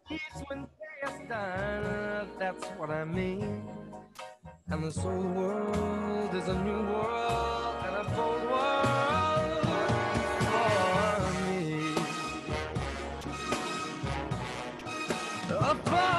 Peace when day is done, that's what I mean. And this whole world is a new world and a bold world for me. For me.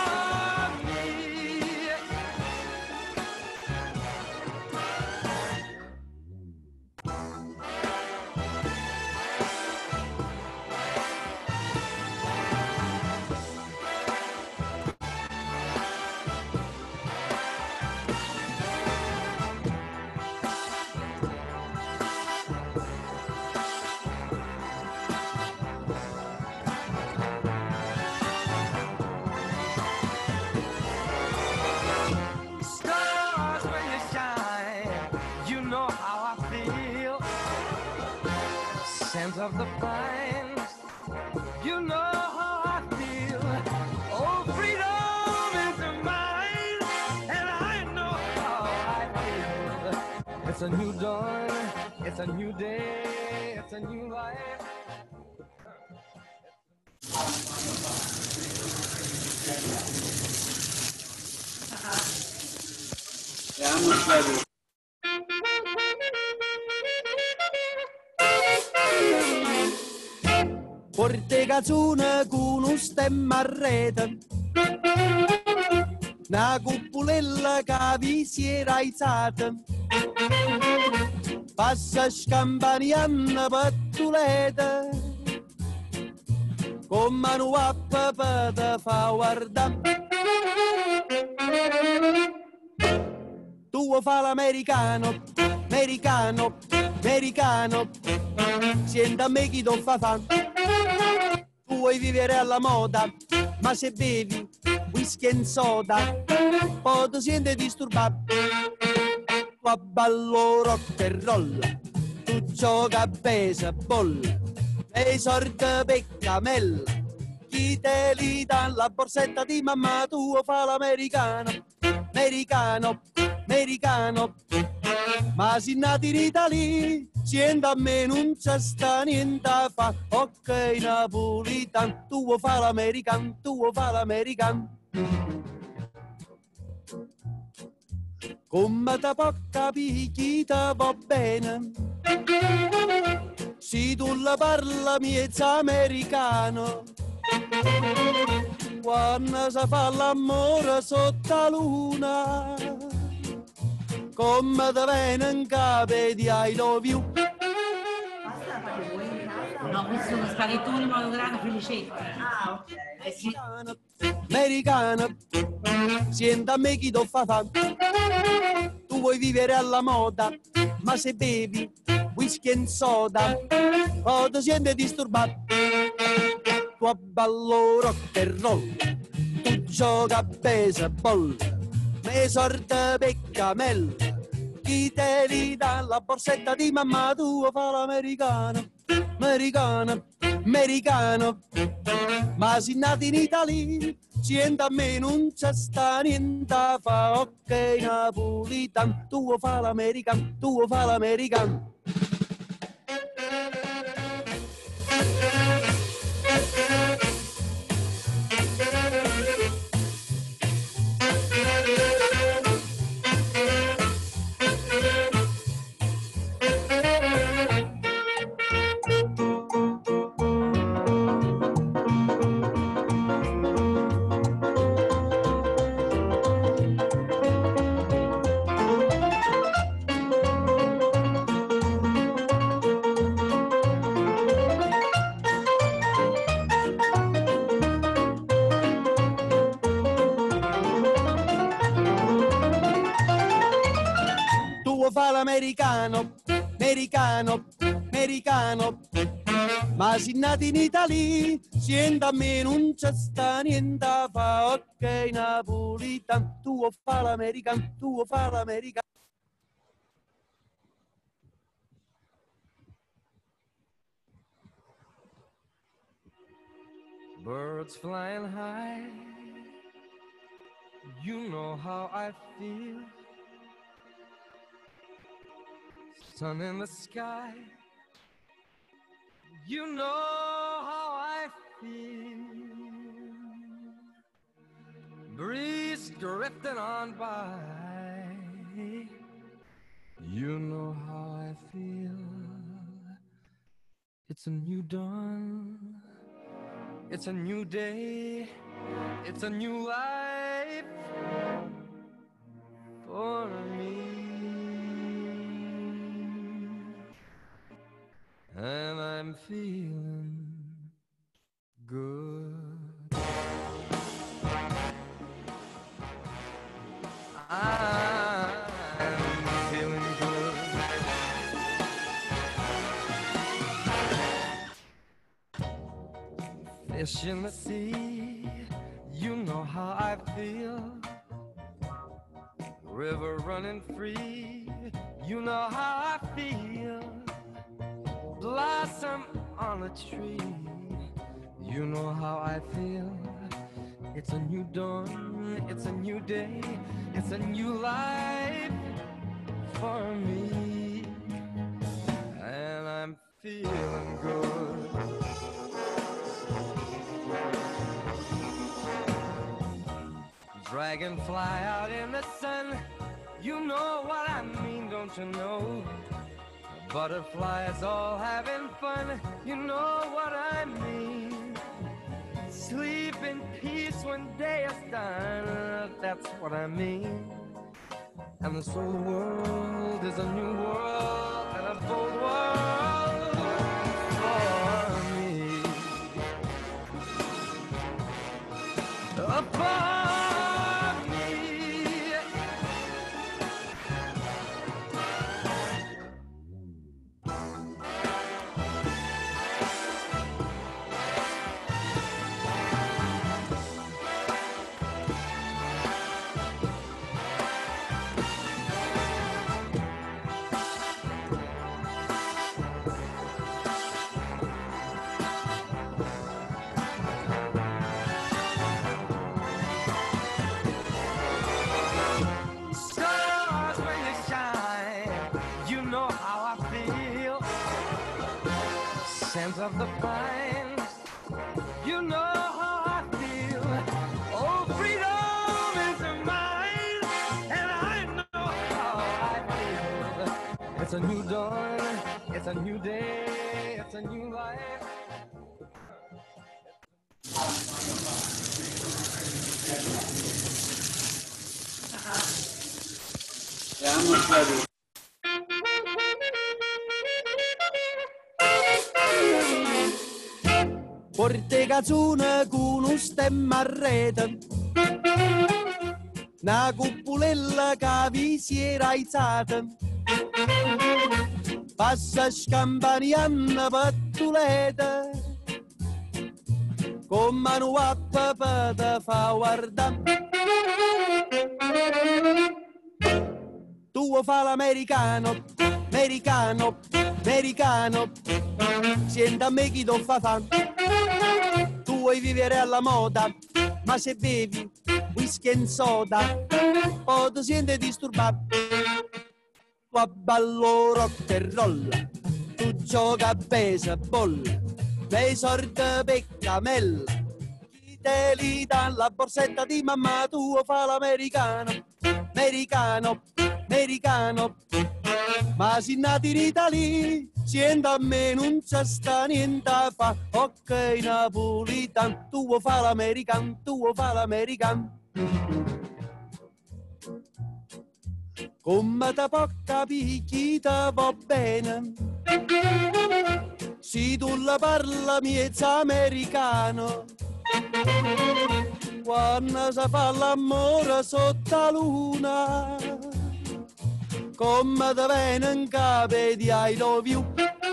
Stars when you shine, you know how I feel. Scent of the pines, you know how I feel. Oh, freedom is mine, and I know how I feel. It's a new dawn, it's a new day, it's a new life. Porte cazzone con un stemma a rete, una cupolella che vi si era alzata, passa scampanianna pattuleta, con mano a papà te fa guardare. Tu fa l'americano, americano, americano, senta a me chi ti fa fan. Tu vuoi vivere alla moda, ma se bevi whisky e soda, poi ti senti disturbato. Tu ballo rock and roll, tu gioca a baseball, e sorte peccamella, chi te li dà la borsetta di mamma, tu fa l'americano, americano, americano, ma si nati in Italia, siendo a me non c'è sta niente a fa, ok napolitan, tu fa l'americano, tu fa l'americano. Come te può capire chi te va bene, se tu la parla miezza americano, quando si fa l'amore sotto la luna, come te viene in capo di I love you. No, questi sono spaghettoni monograno felicetti. Ah, ok. Sì. Americana, sienta a me chi ti fa fan. Tu vuoi vivere alla moda, ma se bevi whisky e soda, o ti senti disturbato. Tu ballo rock and roll, tu gioca a baseball, me sorte peccamella, chi te li dà la borsetta di mamma, tu fa l'americano, americano, americano, ma si nati in Italia, sienta a me non c'è sta niente a fa, ok napolitan, tu fa l'americano, tu fa l'americano. Fa l'americano, americano, americano, ma si nati in Italia, sienta a me non c'è sta niente a fa, ok napolitan, tu fa l'americano, tu fa l'americano. Birds flying high, you know how I feel. Sun in the sky, you know how I feel. drifting on by. You know how I feel. It's a new dawn. It's a new day. It's a new life for me. And I'm feeling good. I'm feeling good. Fish in the sea, you know how I feel. River running free, you know how I feel. Blossom on a tree, you know how I feel. It's a new dawn, it's a new day, it's a new life for me. And I'm feeling good. Dragonfly out in the sun, you know what I mean, don't you know? Butterflies all having fun, you know what I mean. Sleep in peace when day is done, that's what I mean. And this whole world is a new world and a bold world for me. For me. Stars when you shine, you know how I feel. Scent of the pines, you know how I feel. Oh, freedom is mine, and I know how I feel. It's a new dawn, it's a new day, it's a new life. Porte cazzone con un stemma a rete, una cupolella che vi si era alzata, passa scampanianna pattuleta, con mano a papà te fa guardare. Tu vuoi fare l'americano, americano, americano, senta a me chi ti fa fare. Tu vuoi vivere alla moda, ma se bevi whisky e soda, poi ti senti disturbato. Tu ballo rock and roll, tu gioca a baseball, lei sorte per camella, chi te li dà la borsetta di mamma, tu vuoi fare l'americano, americano, americano, ma si nati in Italia, sienta a me non c'è sta niente a fa, ok napolitan, tu vuoi fare l'americano, tu vuoi fare l'americano. Come te può capire chi te va bene, se tu la parla miezza americano, quando si fa l'amore sotto la luna, come te viene in capo di I love you.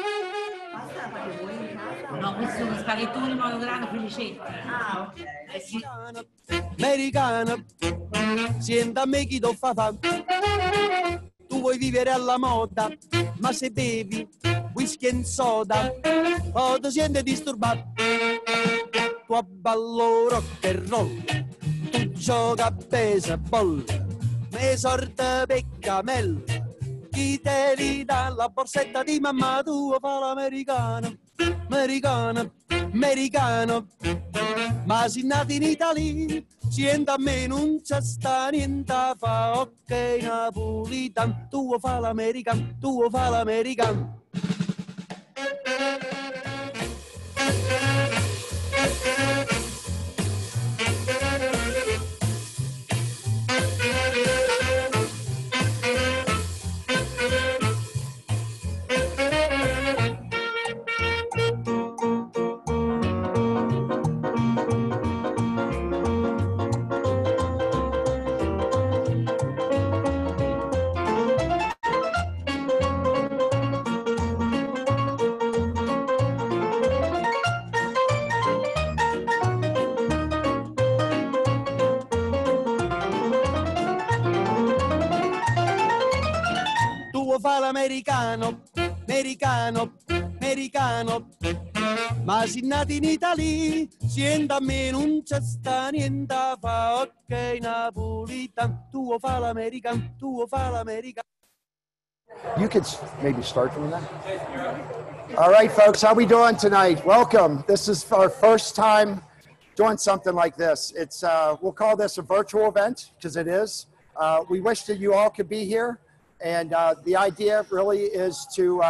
No, questi sono spaghettoni monograno felicetti. Ah, ok. Sì. Americana, sienta a me chi ti fa fare. Tu vuoi vivere alla moda, ma se bevi whisky e soda, o ti senti disturbato. Tu ballo rock and roll, tu gioca a baseball, me sorte per camella, chi te li dà la borsetta di mamma, tu vuoi fare l'americano, americano, americano, ma si nati in Italia, sienta a me non c'è sta niente fa, ok napolitan, tu fa l'american, tu fa l'american. Tu fa l'americano, americano, americano, ma si nati in Italia, sienta a me non c'è sta niente fa, ok napolitan, tu fa l'americano, tu fa l'americano. You could maybe start from that. All right, folks, how we doing tonight? Welcome. This is our first time doing something like this. It's we'll call this a virtual event because it is. We wish that you all could be here, and the idea really is to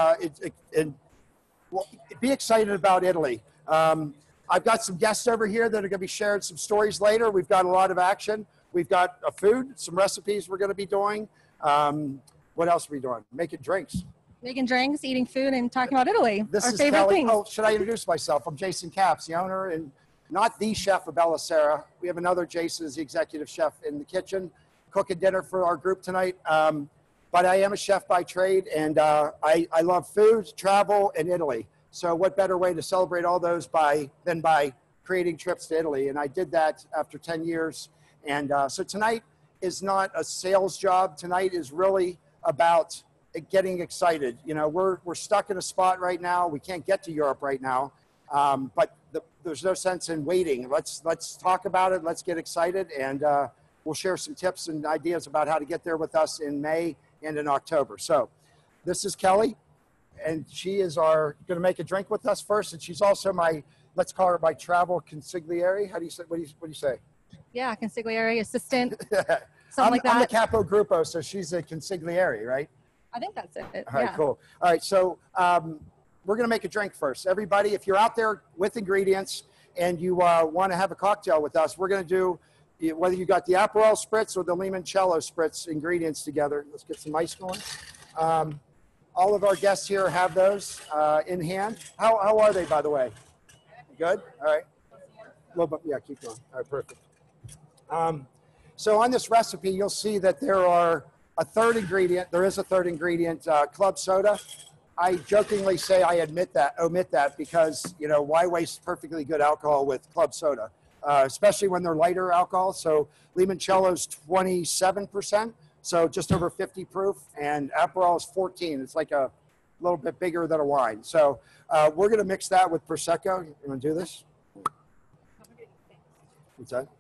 be excited about Italy. I've got some guests over here that are going to be sharing some stories later. We've got a lot of action. We've got food, some recipes we're going to be doing. What else are we doing? Making drinks. Making drinks, eating food, and talking about Italy. This our is favorite Kelly. things. Oh, should I introduce myself? I'm Jason Capps, the owner and not the chef of Bella Sera. We have another Jason as the executive chef in the kitchen, cooking dinner for our group tonight. But I am a chef by trade, and I love food, travel, and Italy. So what better way to celebrate all those than by creating trips to Italy? And I did that after 10 years. And so tonight is not a sales job. Tonight is really about getting excited. You know, we're stuck in a spot right now. We can't get to Europe right now, but there's no sense in waiting. Let's talk about it. Let's get excited, and we'll share some tips and ideas about how to get there with us in May and in October. So this is Kelly, and she is going to make a drink with us first, and she's also let's call her my travel consigliere. How do you say? What do you say? Yeah, consigliere, assistant, I'm like that. I'm the capo gruppo, so she's a consigliere, right? I think that's it. All right, cool. All right, so we're going to make a drink first. Everybody, if you're out there with ingredients and you want to have a cocktail with us, we're going to do, whether you got the Aperol Spritz or the Limoncello Spritz ingredients together. Let's get some ice going. All of our guests here have those in hand. How are they, by the way? Good? All right. A little bit, yeah, keep going. All right, perfect. So on this recipe, you'll see that there is a third ingredient, club soda. I jokingly say I omit that because, you know, why waste perfectly good alcohol with club soda, especially when they're lighter alcohol. So Limoncello's 27%, so just over 50 proof, and Aperol is 14. It's like a little bit bigger than a wine. So we're going to mix that with Prosecco. You want to do this? What's that?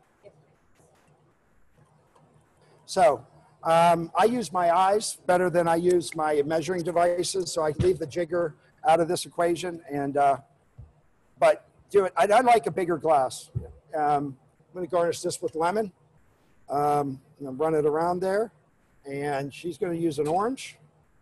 So I use my eyes better than I use my measuring devices, so I leave the jigger out of this equation. And but do it. I like a bigger glass. I'm going to garnish this with lemon. I'm going to run it around there, and she's going to use an orange.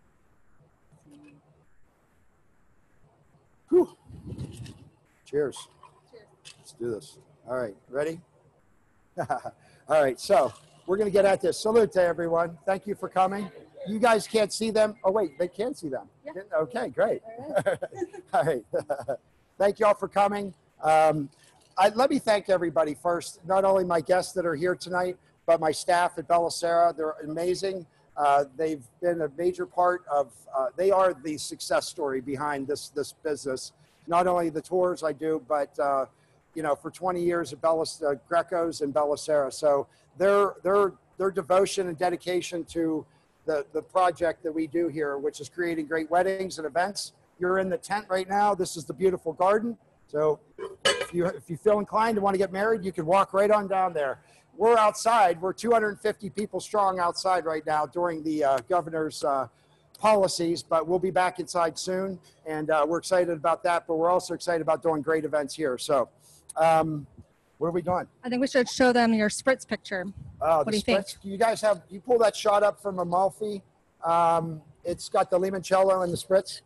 Whew. Cheers. Let's do this. All right, ready? All right, so we're going to get at this. Salute to everyone. Thank you for coming. You guys can't see them. Oh, wait, they can see them. Yeah. Okay, great. All right. Thank you all for coming. Let me thank everybody first, not only my guests that are here tonight, but my staff at Bella Sera. They're amazing. They've been a major part of, they are the success story behind this business. Not only the tours I do, but you know, for 20 years at Greco's and Bella Sera. So their devotion and dedication to the project that we do here, which is creating great weddings and events. You're in the tent right now. This is the beautiful garden. So if you feel inclined to want to get married, you can walk right on down there. We're outside. We're 250 people strong outside right now during the governor's policies, but we'll be back inside soon, and we're excited about that, but we're also excited about doing great events here. So what are we doing? I think we should show them your spritz picture. What do you think? You guys have, you pull that shot up from Amalfi. It's got the limoncello and the spritz.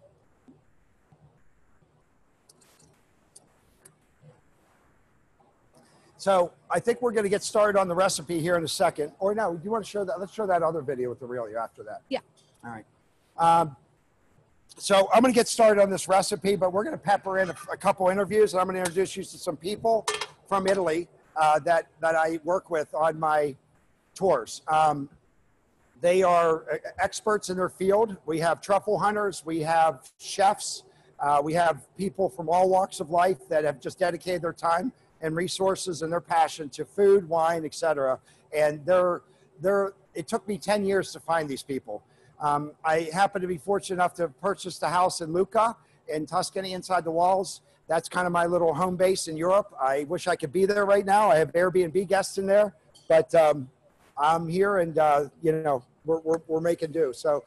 So I think we're going to get started on the recipe here in a second. Or no, do you want to show that? Let's show that other video with Aurelio after that. Yeah. All right. So I'm going to get started on this recipe, but we're going to pepper in a couple interviews, and I'm going to introduce you to some people from Italy that I work with on my tours. They are experts in their field. We have truffle hunters, we have chefs, we have people from all walks of life that have just dedicated their time and resources and their passion to food, wine, etc. And it took me 10 years to find these people. I happen to be fortunate enough to purchase the house in Lucca in Tuscany inside the walls. That's kind of my little home base in Europe. I wish I could be there right now. I have Airbnb guests in there, but I'm here, and you know, we're making do. So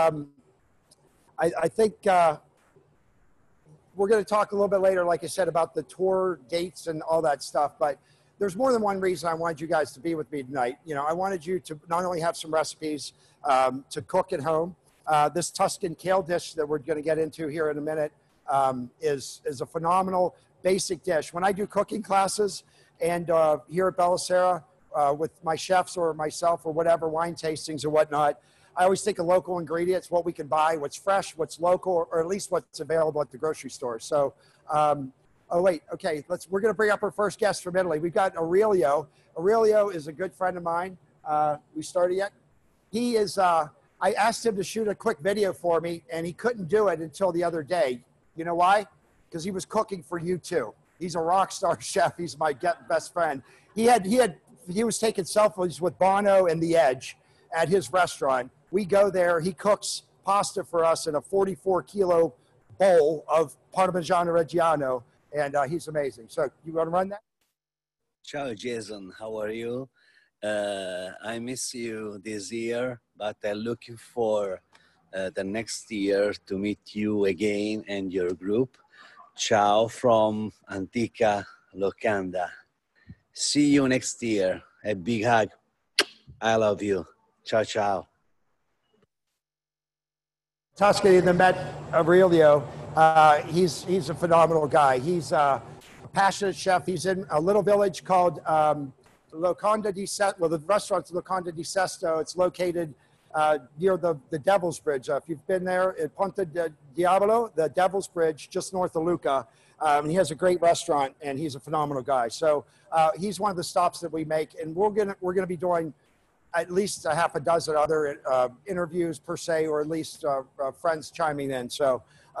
I think we're going to talk a little bit later, like I said, about the tour dates and all that stuff, but there's more than one reason I wanted you guys to be with me tonight. You know, I wanted you to not only have some recipes to cook at home. This Tuscan kale dish that we're going to get into here in a minute is a phenomenal basic dish. When I do cooking classes and here at Bella Sera with my chefs or myself or whatever, wine tastings or whatnot, I always think of local ingredients, what we can buy, what's fresh, what's local, or at least what's available at the grocery store. So, oh wait, okay, we're going to bring up our first guest from Italy. We've got Aurelio. Aurelio is a good friend of mine. We started yet? He is, I asked him to shoot a quick video for me, and he couldn't do it until the other day. You know why? Because he was cooking for U2. He's a rock star chef. He's my best friend. He was taking selfies with Bono and The Edge at his restaurant. We go there. He cooks pasta for us in a 44-kilo bowl of Parmigiano Reggiano, and he's amazing. So you want to run that? Ciao, Jason. How are you? I miss you this year, but I'm looking for the next year to meet you again and your group. Ciao from Antica Locanda. See you next year. A big hug. I love you. Ciao, ciao. Tuscany, then met Aurelio. He's a phenomenal guy. He's a passionate chef. He's in a little village called Locanda di Sesto. Well, the restaurant's Locanda di Sesto. It's located near the Devil's Bridge. If you've been there at Ponte Diavolo, the Devil's Bridge, just north of Lucca. He has a great restaurant, and he's a phenomenal guy. So he's one of the stops that we make, and we're gonna be doing at least a half a dozen other interviews per se, or at least friends chiming in. So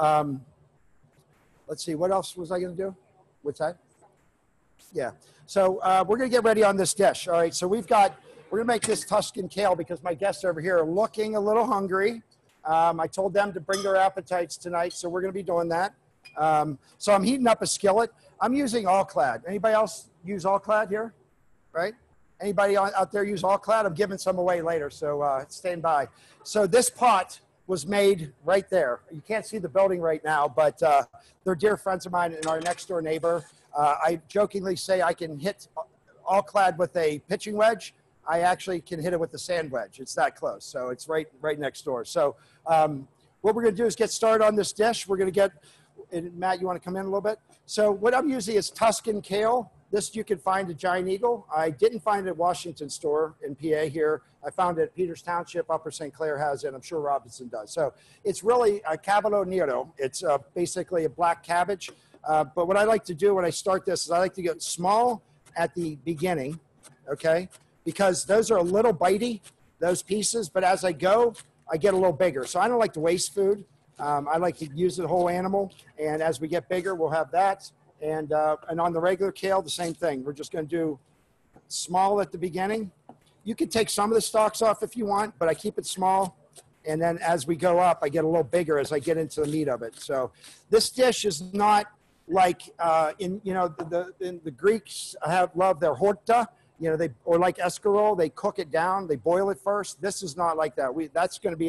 let's see, what else was I gonna do? What's that? Yeah, so we're gonna get ready on this dish. All right, so we're gonna make this Tuscan kale because my guests over here are looking a little hungry. I told them to bring their appetites tonight, so we're gonna be doing that. So I'm heating up a skillet. I'm using All-Clad. Anybody else use All-Clad here? Right? Anybody out there use All-Clad? I'm giving some away later, so stand by. So this pot was made right there. You can't see the building right now, but they're dear friends of mine and our next door neighbor. I jokingly say I can hit All-Clad with a pitching wedge. I actually can hit it with the sand wedge. It's that close. So it's right next door. So what we're going to do is get started on this dish. We're going to get, and Matt, you want to come in a little bit? So what I'm using is Tuscan kale. This you can find at Giant Eagle. I didn't find it at Washington store in PA here. I found it at Peters Township. Upper St. Clair has it. I'm sure Robinson does. So it's really a cavallo nero. It's basically a black cabbage. But what I like to do when I start this is I like to get small at the beginning, okay? Because those are a little bitey, those pieces. But as I go, I get a little bigger. So I don't like to waste food. I like to use the whole animal. And as we get bigger, we'll have that. And on the regular kale, the same thing. We're just going to do small at the beginning. You can take some of the stalks off if you want, but I keep it small. And then as we go up, I get a little bigger as I get into the meat of it. So this dish is not like the Greeks love their horta, or like escarole, they cook it down, they boil it first. This is not like that. That's going to be a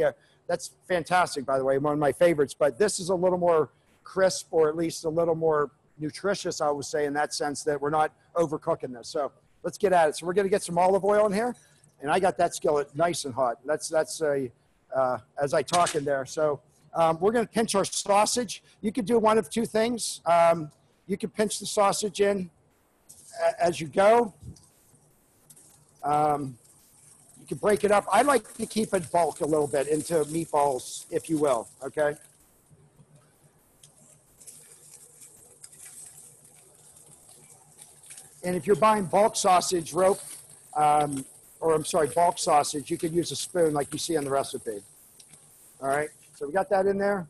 That's fantastic, by the way, one of my favorites. But this is a little more crisp, or at least a little more nutritious, I would say, in that sense that we're not overcooking this. So let's get at it. So we're going to get some olive oil in here, and I got that skillet nice and hot. That's as I talk in there. So we're going to pinch our sausage. You could do one of two things. You can pinch the sausage in as you go. You can break it up. I like to keep it bulk a little bit into meatballs, if you will, okay? And if you're buying bulk sausage rope, bulk sausage, you could use a spoon like you see on the recipe. All right, so we got that in there.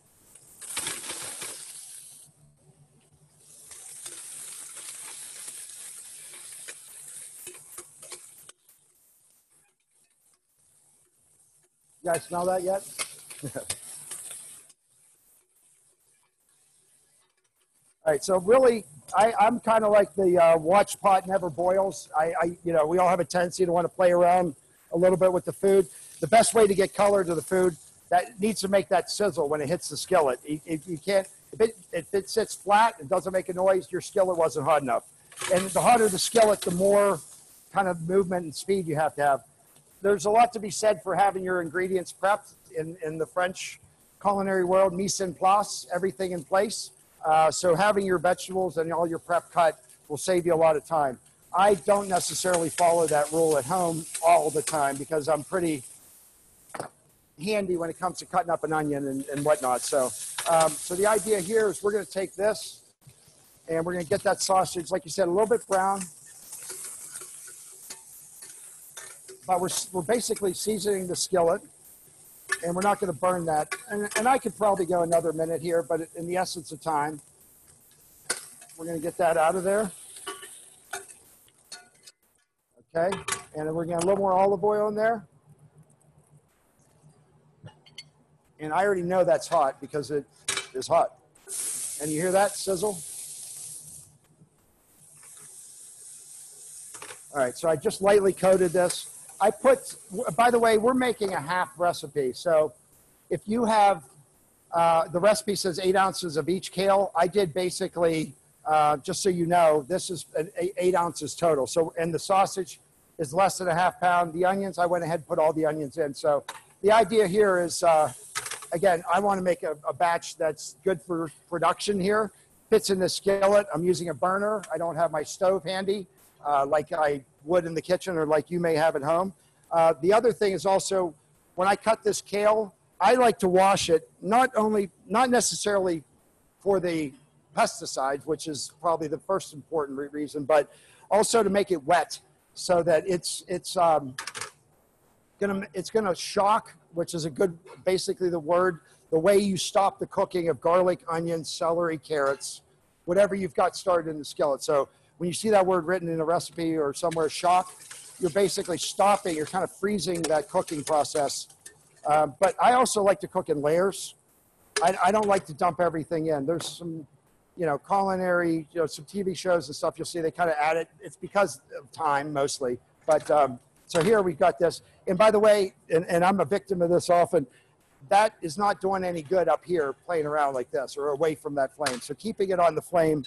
You guys smell that yet? All right, so really, I'm kind of like the watch pot never boils. We all have a tendency to want to play around a little bit with the food. The best way to get color to the food, that needs to make that sizzle when it hits the skillet. If it sits flat and doesn't make a noise, your skillet wasn't hot enough. And the hotter the skillet, the more kind of movement and speed you have to have. There's a lot to be said for having your ingredients prepped in the French culinary world, mise en place, everything in place. So having your vegetables and all your prep cut will save you a lot of time. I don't necessarily follow that rule at home all the time because I'm pretty handy when it comes to cutting up an onion and whatnot. So the idea here is we're going to take this and we're going to get that sausage, like you said, a little bit brown. But we're basically seasoning the skillet, and we're not going to burn that. And I could probably go another minute here, but in the essence of time, we're going to get that out of there. Okay, and then we're going to get a little more olive oil in there. And I already know that's hot because it is hot. And you hear that sizzle? All right, so I just lightly coated this. By the way, we're making a half recipe. So if you have, the recipe says 8 ounces of each kale. I did basically, just so you know, this is 8 ounces total. So, and the sausage is less than a half pound. The onions, I went ahead and put all the onions in. So the idea here is, again, I want to make a batch that's good for production here. Fits in the skillet. I'm using a burner. I don't have my stove handy. Like I would in the kitchen or like you may have at home. The other thing is also when I cut this kale, I like to wash it, not necessarily for the pesticides, which is probably the first important reason, but also to make it wet so that it's gonna shock, which is basically the way you stop the cooking of garlic, onions, celery, carrots, whatever you've got started in the skillet. So when you see that word written in a recipe or somewhere, shock, you're basically stopping, you're kind of freezing that cooking process. But I also like to cook in layers. I don't like to dump everything in. There's some, culinary, some TV shows and stuff, you'll see they kind of add it. It's because of time mostly. But so here we've got this. And by the way, and I'm a victim of this often, that is not doing any good up here playing around like this or away from that flame. So keeping it on the flame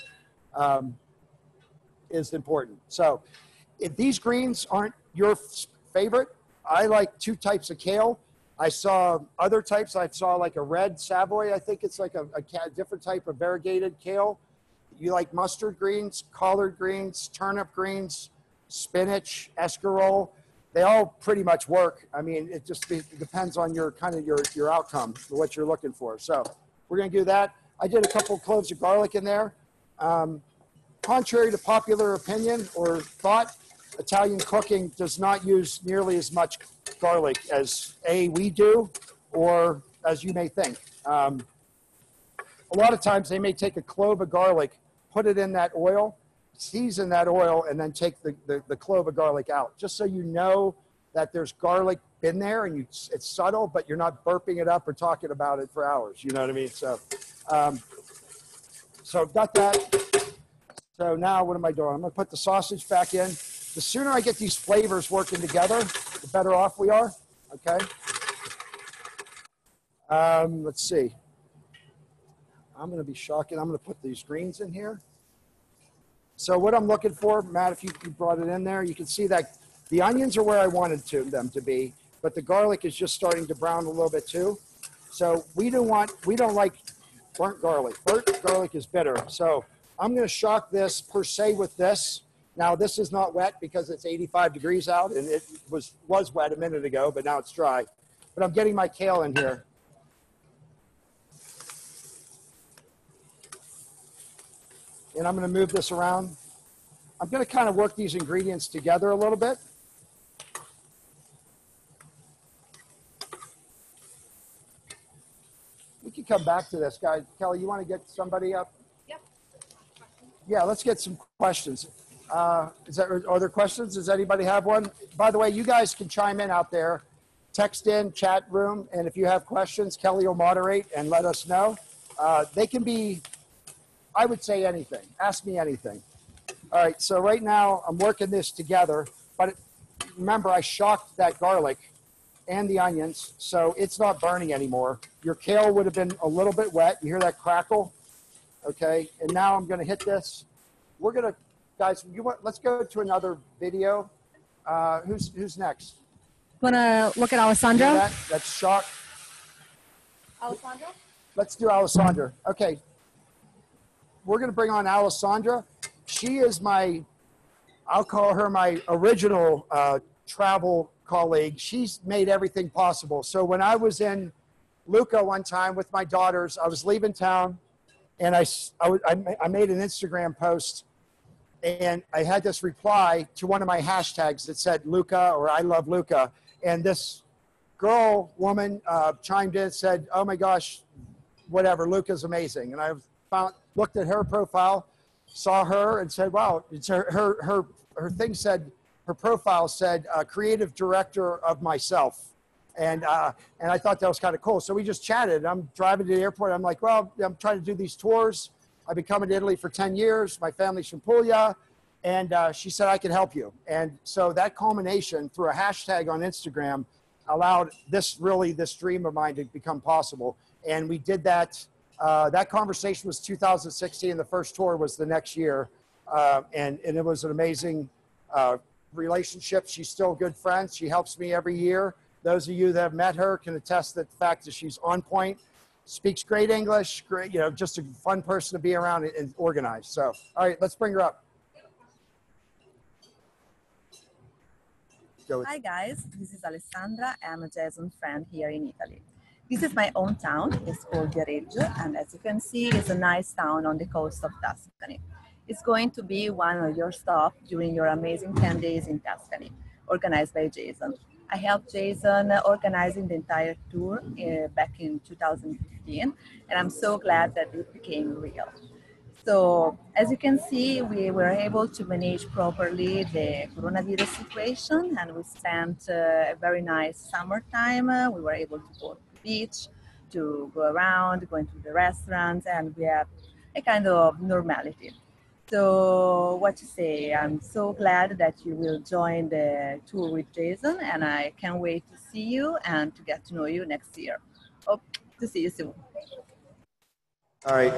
is important. So if these greens aren't your favorite, I like 2 types of kale. I saw other types. I saw like a red Savoy. I think it's like a different type of variegated kale. You like mustard greens, collard greens, turnip greens, spinach, escarole. They all pretty much work. I mean, it just depends on your outcome, what you're looking for. So we're going to do that. I did a couple cloves of garlic in there. Contrary to popular opinion or thought, Italian cooking does not use nearly as much garlic as we do, or as you may think. A lot of times they may take a clove of garlic, put it in that oil, season that oil, and then take the clove of garlic out, just so you know that there's garlic in there and it's subtle, but you're not burping it up or talking about it for hours. You know what I mean? So, so I've got that. So now what am I doing? I'm going to put the sausage back in. The sooner I get these flavors working together, the better off we are, okay? Let's see. I'm going to be shocking. I'm going to put these greens in here. So what I'm looking for, Matt, if you brought it in there, you can see that the onions are where I wanted them to be, but the garlic is just starting to brown a little bit too. So we don't like burnt garlic. Burnt garlic is bitter. So I'm going to shock this per se with this. Now this is not wet because it's 85 degrees out, and it was wet a minute ago, but now it's dry. But I'm getting my kale in here. And I'm going to move this around. I'm going to kind of work these ingredients together a little bit. We can come back to this, guys. Kelly, you want to get somebody up? Yep. Yeah, let's get some questions. Are there questions? Does anybody have one? By the way, you guys can chime in out there. Text in, chat room, and if you have questions, Kelly will moderate and let us know. They can be, I would say anything. Ask me anything. All right, so right now I'm working this together, but remember I shocked that garlic and the onions, so it's not burning anymore. Your kale would have been a little bit wet. You hear that crackle? Okay, and now I'm gonna hit this. We're gonna, guys, let's go to another video. Who's next? Want to look at Alessandro? That's shock. Alessandro? Let's do Alessandra. Okay. We're going to bring on Alessandra. She is I'll call her my original travel colleague. She's made everything possible. So when I was in Lucca one time with my daughters, I was leaving town, and I made an Instagram post, and I had this reply to one of my hashtags that said Lucca or I love Lucca. And this woman chimed in and said, oh my gosh, whatever, Lucca's amazing. And I looked at her profile, saw her, and said, wow, it's her thing said, her profile said, creative director of myself. And I thought that was kind of cool. So we just chatted. I'm driving to the airport. I'm like, well, I'm trying to do these tours. I've been coming to Italy for 10 years. My family's from Puglia. And she said, I can help you. And so that culmination through a hashtag on Instagram allowed this dream of mine to become possible. And we did that. That conversation was 2016. The first tour was the next year. And it was an amazing relationship. She's still good friends. She helps me every year. Those of you that have met her can attest that the fact that she's on point, speaks great English, great, just a fun person to be around and organized. So, all right, let's bring her up. Hi guys, this is Alessandra. I'm a Jason friend here in Italy. This is my own town. It's called Viareggio, and as you can see, it's a nice town on the coast of Tuscany. It's going to be one of your stops during your amazing 10 days in Tuscany, organized by Jason. I helped Jason organizing the entire tour back in 2015, and I'm so glad that it became real. So as you can see, we were able to manage properly the coronavirus situation, and we spent a very nice summertime. We were able to go to the beach, to go around, going to the restaurants, and we have a kind of normality. So what to say, I'm so glad that you will join the tour with Jason, and I can't wait to see you and to get to know you next year. Hope to see you soon. All right.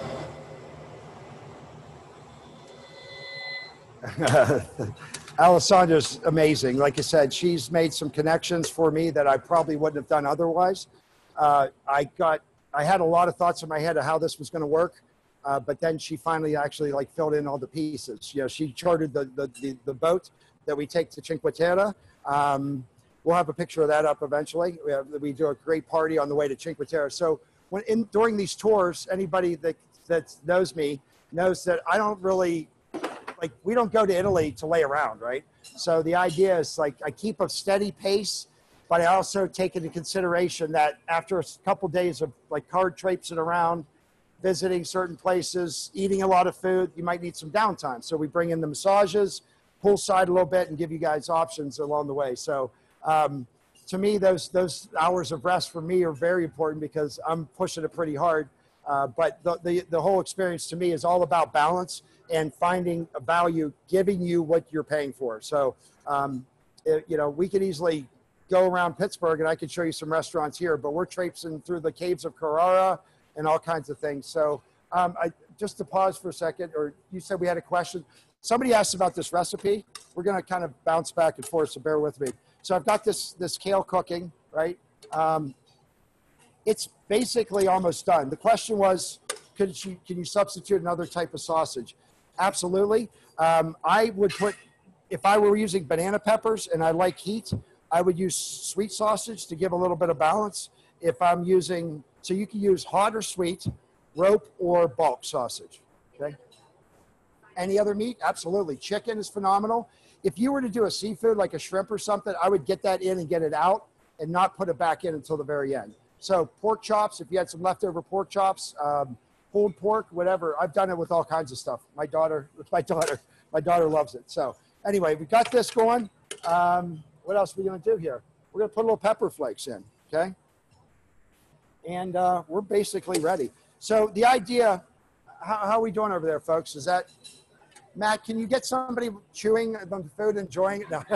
Alessandra's amazing. Like I said, she's made some connections for me that I probably wouldn't have done otherwise. I had a lot of thoughts in my head of how this was going to work, but then she finally actually filled in all the pieces. She chartered the boat that we take to Cinque Terre. We'll have a picture of that up eventually. We do a great party on the way to Cinque Terre. So during these tours, anybody that knows me knows that I don't really. We don't go to Italy to lay around, right? So the idea is I keep a steady pace, but I also take into consideration that after a couple days of hard traipsing around, visiting certain places, eating a lot of food, you might need some downtime. So we bring in the massages, poolside a little bit, and give you guys options along the way. So to me, those hours of rest for me are very important because I'm pushing it pretty hard. But the whole experience to me is all about balance and finding a value, giving you what you're paying for. So, we could easily go around Pittsburgh, and I can show you some restaurants here, but we're traipsing through the caves of Carrara and all kinds of things. So just to pause for a second, or you said we had a question. Somebody asked about this recipe. We're going to kind of bounce back and forth, so bear with me. So I've got this kale cooking, right? It's basically almost done. The question was, can you substitute another type of sausage? Absolutely. I would put, if I were using banana peppers and I like heat, I would use sweet sausage to give a little bit of balance. If I'm using, so you can use hot or sweet, rope or bulk sausage, okay? Any other meat? Absolutely. Chicken is phenomenal. If you were to do a seafood like a shrimp or something, I would get that in and get it out and not put it back in until the very end. So pork chops, if you had some leftover pork chops, pulled pork, whatever. I've done it with all kinds of stuff. My daughter loves it. So anyway, we got this going. What else are we going to do here? We're going to put a little pepper flakes in, okay? And we're basically ready. So the idea, how are we doing over there, folks? Is that, Matt, can you get somebody chewing on the food, enjoying it? No.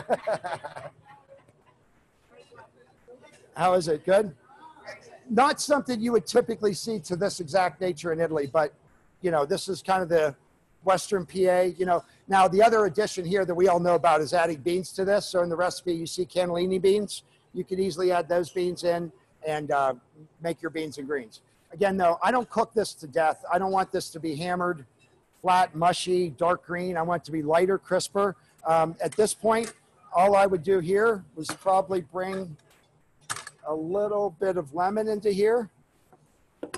How is it? Good? Not something you would typically see to this exact nature in Italy, but, you know, this is kind of the Western PA, you know. Now, the other addition here that we all know about is adding beans to this. So in the recipe, you see cannellini beans. You could easily add those beans in and make your beans and greens. Again, though, I don't cook this to death. I don't want this to be hammered, flat, mushy, dark green. I want it to be lighter, crisper. At this point, all I would do here was probably bring a little bit of lemon into here. I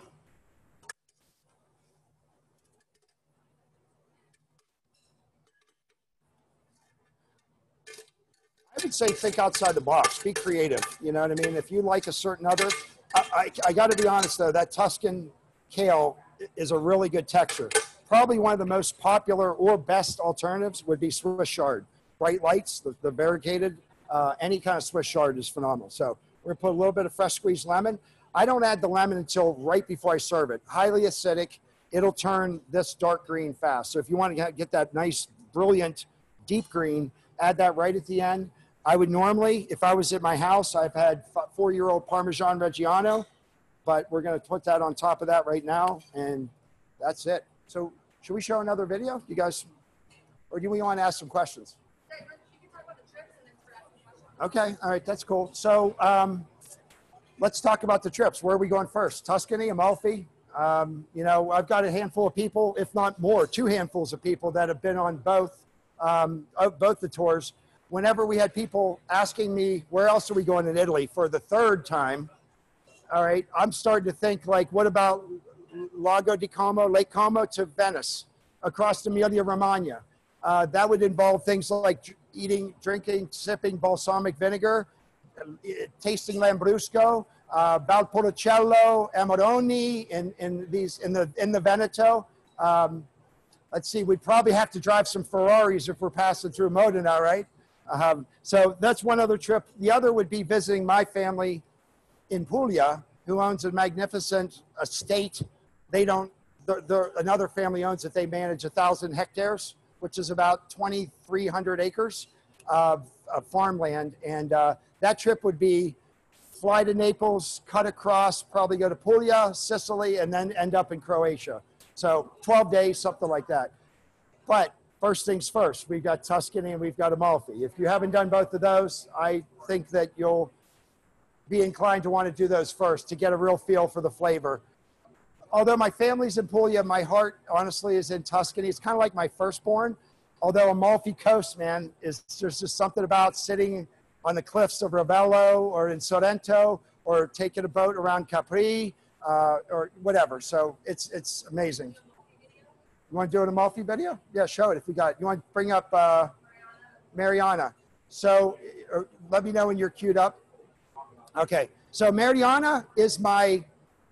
would say think outside the box, be creative. You know what I mean? If you like a certain other, I got to be honest though, that Tuscan kale is a really good texture. Probably one of the most popular or best alternatives would be Swiss chard. Bright lights, the variegated, any kind of Swiss chard is phenomenal. So we're gonna put a little bit of fresh squeezed lemon. I don't add the lemon until right before I serve it. Highly acidic, it'll turn this dark green fast. So if you want to get that nice, brilliant, deep green, add that right at the end. I would normally, if I was at my house, I've had 4-year-old Parmesan Reggiano, but we're going to put that on top of that right now, and that's it. So should we show another video? You guys, or do we want to ask some questions? Okay, all right, that's cool. So let's talk about the trips. Where are we going first? Tuscany, Amalfi? You know, I've got a handful of people, if not more, 2 handfuls of people that have been on both the tours. Whenever we had people asking me, where else are we going in Italy for the 3rd time? All right, I'm starting to think like, what about Lago di Como, Lake Como to Venice, across Emilia-Romagna? That would involve things like eating, drinking, sipping balsamic vinegar, tasting Lambrusco, Valpolicella, Amarone in the Veneto. Let's see, we'd probably have to drive some Ferraris if we're passing through Modena, right? So that's one other trip. The other would be visiting my family in Puglia, who owns a magnificent estate. Another family owns it. They manage 1,000 hectares, which is about 2,300 acres of farmland. And that trip would be fly to Naples, cut across, probably go to Puglia, Sicily, and then end up in Croatia. So 12 days, something like that. But first things first, we've got Tuscany and we've got Amalfi. If you haven't done both of those, I think that you'll be inclined to want to do those first to get a real feel for the flavor. Although my family's in Puglia, my heart honestly is in Tuscany. It's kind of like my firstborn. Although Amalfi Coast, man, there's just something about sitting on the cliffs of Ravello or in Sorrento or taking a boat around Capri or whatever. So it's amazing. You want to do an Amalfi video? Yeah, show it if we got it. You want to bring up Mariana. So let me know when you're queued up. Okay, so Mariana is my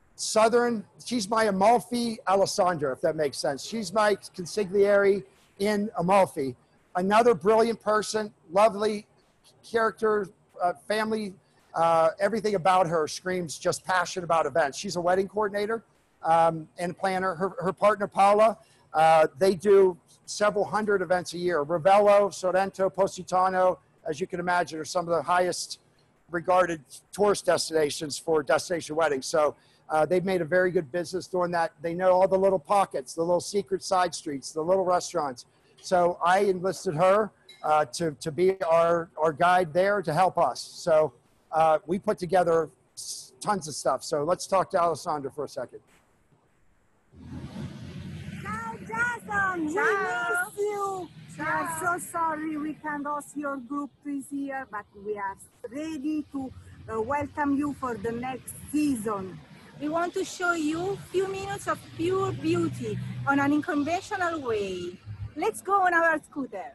she's my Amalfi Alessandra, if that makes sense. She's my consigliere in Amalfi. Another brilliant person, lovely character, family, everything about her screams just passion about events. She's a wedding coordinator and planner. Her partner, Paola, they do several hundred events a year. Ravello, Sorrento, Positano, as you can imagine, are some of the highest regarded tourist destinations for destination weddings. So they've made a very good business doing that. They know all the little pockets, the little secret side streets, the little restaurants. So I enlisted her to be our guide there to help us. So we put together tons of stuff. So let's talk to Alessandra for a second. Ciao, Jason. Ciao. We miss you. We are so sorry we can't host your group this year, but we are ready to welcome you for the next season. We want to show you a few minutes of pure beauty on an unconventional way. Let's go on our scooter.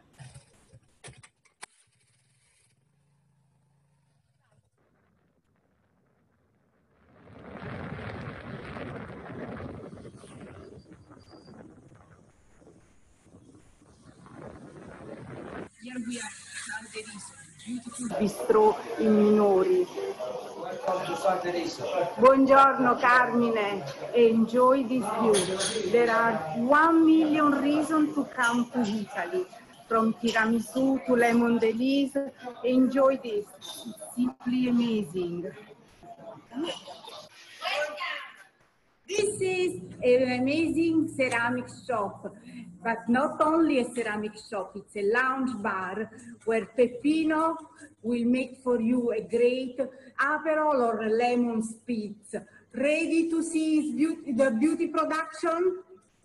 Here we are at Sanderiso, beautiful Bistro in Minori. Buongiorno Carmine, enjoy this view. There are 1 million reasons to come to Italy. From tiramisu to lemon delice, enjoy this. It's simply amazing. This is an amazing ceramic shop, but not only a ceramic shop, it's a lounge bar where Peppino will make for you a great Aperol or a lemon spritz. Ready to see the beauty production?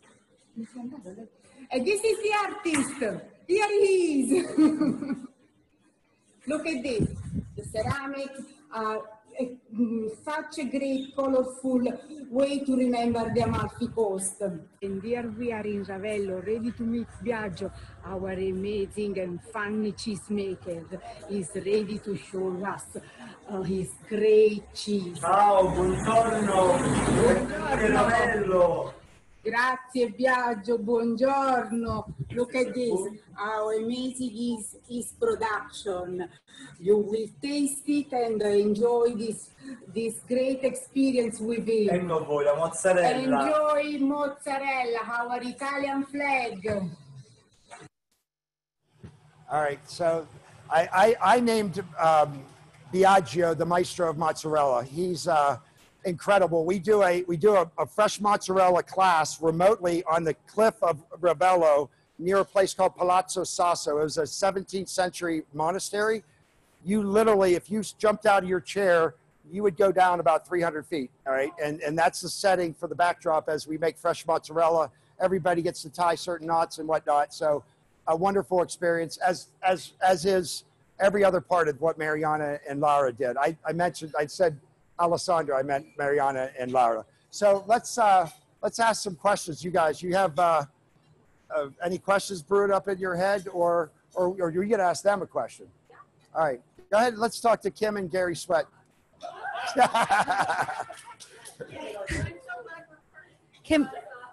And this is the artist. Here he is. Look at this. The ceramic such a great, colorful way to remember the Amalfi coast. And here we are in Ravello, ready to meet Biagio, our amazing and funny cheesemaker. He's ready to show us his great cheese. Ciao, buongiorno. Ravello. Grazie Biagio, buongiorno. Look at this, how amazing is his production. You will taste it and enjoy this great experience with him. Ecco voi, la mozzarella. Enjoy mozzarella, our Italian flag. All right, so I named Biagio the maestro of mozzarella. He's incredible. We do a fresh mozzarella class remotely on the cliff of Ravello near a place called Palazzo Sasso. It was a 17th century monastery. You literally, if you jumped out of your chair, you would go down about 300 feet, all right? And that's the setting for the backdrop as we make fresh mozzarella. Everybody gets to tie certain knots and whatnot. So a wonderful experience, as is every other part of what Mariana and Laura did. I said Alessandra, I meant Mariana and Laura. So let's ask some questions. You guys, you have any questions brewed up in your head, or you're gonna ask them a question? All right, go ahead. Let's talk to Kim and Gary Sweat. Kim.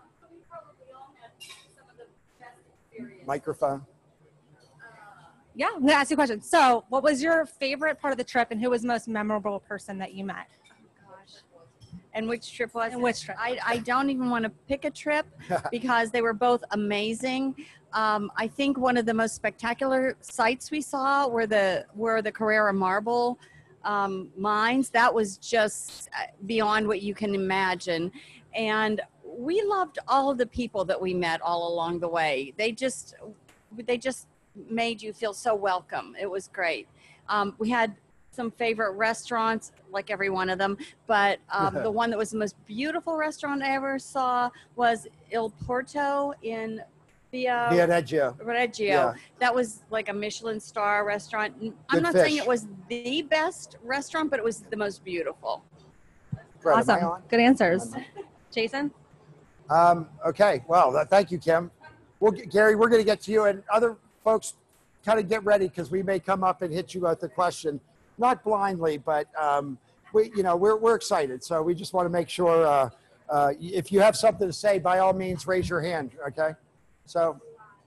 Microphone. Yeah, I'm gonna ask you a question. So what was your favorite part of the trip, and who was the most memorable person that you met? And which trip was and which trip? I don't even want to pick a trip because they were both amazing. I think one of the most spectacular sights we saw were the Carrara marble mines. That was just beyond what you can imagine. And we loved all of the people that we met all along the way. They just made you feel so welcome. It was great. We had some favorite restaurants, like every one of them, but the one that was the most beautiful restaurant I ever saw was Il Porto in Via Reggio. Yeah. That was like a Michelin star restaurant. I'm not saying it was the best restaurant, but it was the most beautiful. Fred, awesome. Good answers. Jason? Okay, well, thank you, Kim. Gary, we're going to get to you, and other folks kind of get ready because we may come up and hit you with the question. Not blindly, but we're excited. So we just want to make sure if you have something to say, by all means, raise your hand. Okay. So,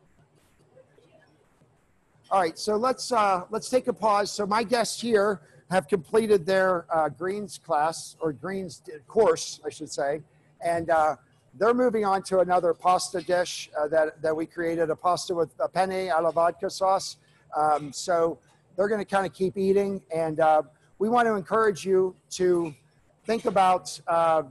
all right. So let's take a pause. So my guests here have completed their greens class, or greens course, I should say, and they're moving on to another pasta dish that we created, a pasta with a penne alla vodka sauce. So they're going to kind of keep eating, and we want to encourage you to think about,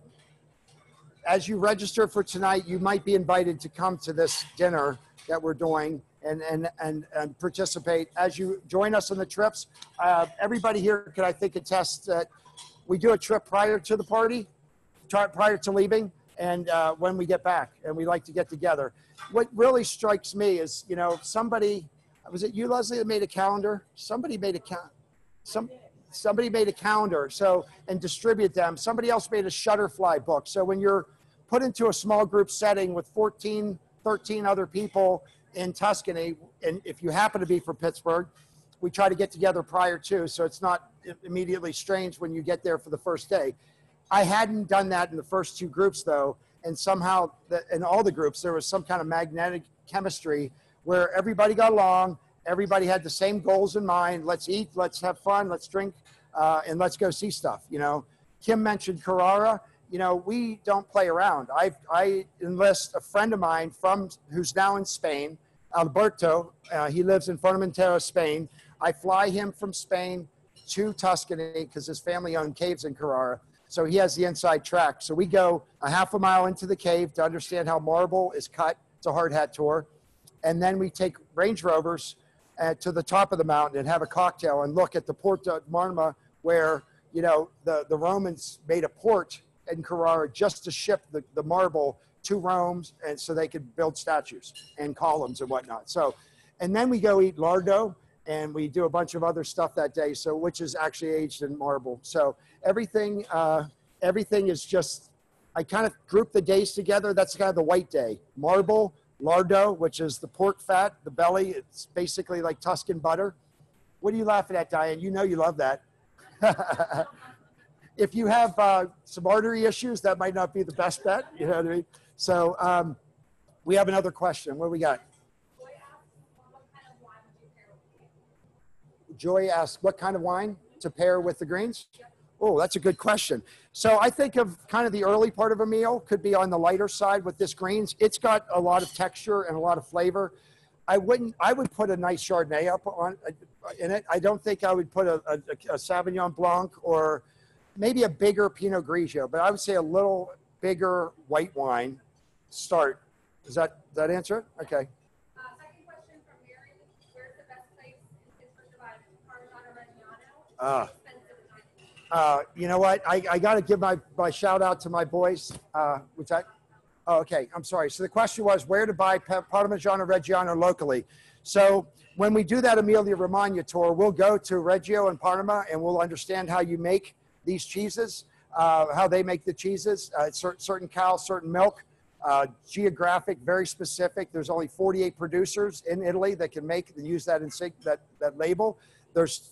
as you register for tonight, you might be invited to come to this dinner that we're doing and participate. As you join us on the trips, everybody here could, I think, attest that we do a trip prior to the party, prior to leaving, and when we get back, and we like to get together. What really strikes me is, you know, somebody, was it you, Leslie, that made a calendar? Somebody made a somebody made a calendar, so, and distribute them. Somebody else made a Shutterfly book. So when you're put into a small group setting with 14, 13 other people in Tuscany, and if you happen to be from Pittsburgh, we try to get together prior to, so it's not immediately strange when you get there for the first day. I hadn't done that in the first two groups though, and somehow in all the groups there was some kind of magnetic chemistry where everybody got along, everybody had the same goals in mind. Let's eat, let's have fun, let's drink, and let's go see stuff. You know, Kim mentioned Carrara. You know, we don't play around. I enlist a friend of mine who's now in Spain, Alberto. He lives in Formentera, Spain. I fly him from Spain to Tuscany because his family owned caves in Carrara. So he has the inside track. So we go a half a mile into the cave to understand how marble is cut. It's a hard hat tour. And then we take Range Rovers to the top of the mountain and have a cocktail and look at the Porta Marma where, you know, the Romans made a port in Carrara just to ship the marble to Rome, and so they could build statues and columns and whatnot. So, and then we go eat lardo, and we do a bunch of other stuff that day, so which is actually aged in marble. So everything is just, I kind of group the days together. That's kind of the white day. Marble, lardo, which is the pork fat, the belly. It's basically like Tuscan butter. What are you laughing at, Diane? You know you love that. If you have some artery issues, that might not be the best bet. You know what I mean? So we have another question. What do we got? Joy asked, what kind of wine to pair with the greens? Oh, that's a good question. So I think of kind of the early part of a meal could be on the lighter side with this greens. It's got a lot of texture and a lot of flavor. I would put a nice Chardonnay up in it. I don't think I would put a Sauvignon Blanc or maybe a bigger Pinot Grigio, but I would say a little bigger white wine start. Does that answer it? Okay. Second question from Mary. Where's the best place in Pittsburgh to buy Parmigiano Reggiano? You know what? I got to give my shout out to my boys. What's that? Oh, okay. I'm sorry. So the question was where to buy Parmigiano Reggiano locally. So when we do that Emilia Romagna tour, we'll go to Reggio and Parma, and we'll understand how you make these cheeses, how they make the cheeses, certain cows, certain milk, geographic, very specific. There's only 48 producers in Italy that can make and use that that label. There's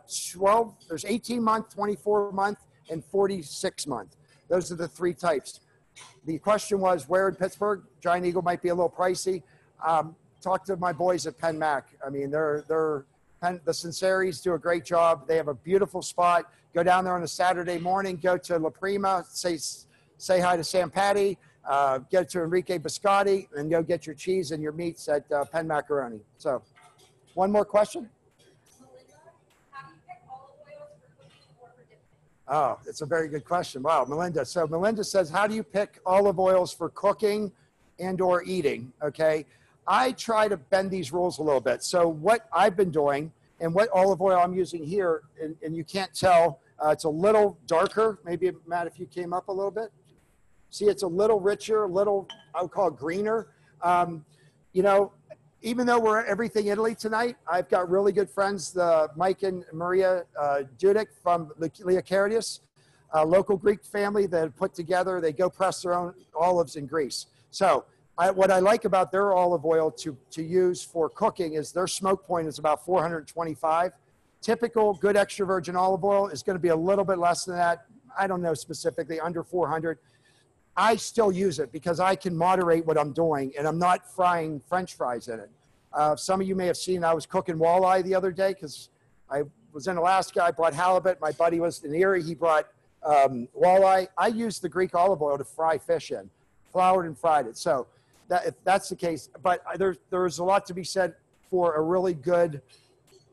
18 month, 24 month, and 46 month. Those are the three types. The question was where in Pittsburgh? Giant Eagle might be a little pricey. Talk to my boys at Penn Mac. I mean, the Sinceris do a great job. They have a beautiful spot. Go down there on a Saturday morning, go to La Prima, say hi to Sam Patty, get to Enrique Biscotti, and go get your cheese and your meats at Penn Macaroni. So, one more question? Melinda, how do you pick olive oils for cooking or for dipping? Oh, it's a very good question. Wow, Melinda. So Melinda says, how do you pick olive oils for cooking and or eating? Okay. I try to bend these rules a little bit. So what I've been doing and what olive oil I'm using here, and you can't tell, it's a little darker. Maybe, Matt, if you came up a little bit. See, it's a little richer, a little, I would call it greener. You know, even though we're everything Italy tonight, I've got really good friends, Mike and Maria Dudek from Leocarius, a local Greek family that put together, they go press their own olives in Greece. So what I like about their olive oil to use for cooking is their smoke point is about 425. Typical good extra virgin olive oil is going to be a little bit less than that. I don't know specifically, under 400. I still use it because I can moderate what I'm doing and I'm not frying French fries in it. Some of you may have seen I was cooking walleye the other day because I was in Alaska. I brought halibut. My buddy was in Erie. He brought walleye. I used the Greek olive oil to fry fish in, floured and fried it. So if that's the case, but there's a lot to be said for a really good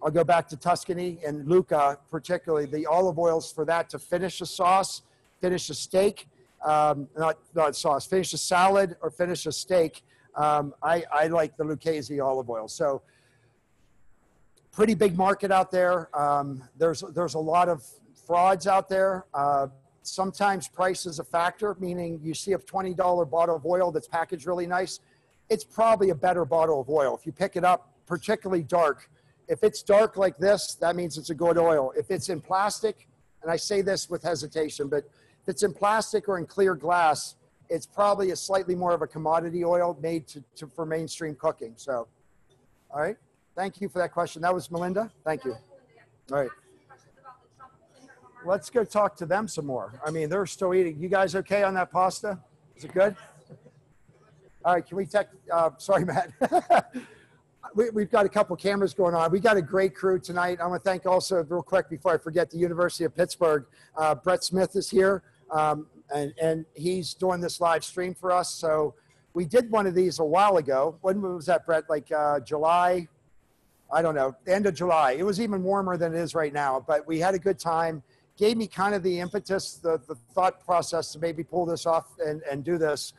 I'll go back to Tuscany and Lucca, particularly the olive oils for that to finish a sauce, finish a steak, not sauce, finish a salad or finish a steak. I like the Lucchese olive oil. So pretty big market out there. There's a lot of frauds out there. Sometimes price is a factor, meaning you see a $20 bottle of oil that's packaged really nice. It's probably a better bottle of oil. If you pick it up, particularly dark, if it's dark like this, that means it's a good oil. If it's in plastic, and I say this with hesitation, but if it's in plastic or in clear glass, it's probably a slightly more of a commodity oil made for mainstream cooking. So, all right. Thank you for that question. That was Melinda. Thank you. All right. Let's go talk to them some more. I mean, they're still eating. You guys okay on that pasta? Is it good? All right. Can we take, sorry, Matt. We've got a couple cameras going on. We got a great crew tonight. I want to thank also, real quick, before I forget, the University of Pittsburgh. Brett Smith is here, and he's doing this live stream for us. So we did one of these a while ago. When was that, Brett? Like July? I don't know, the end of July. It was even warmer than it is right now, but we had a good time. Gave me kind of the impetus, the thought process to maybe pull this off and do this.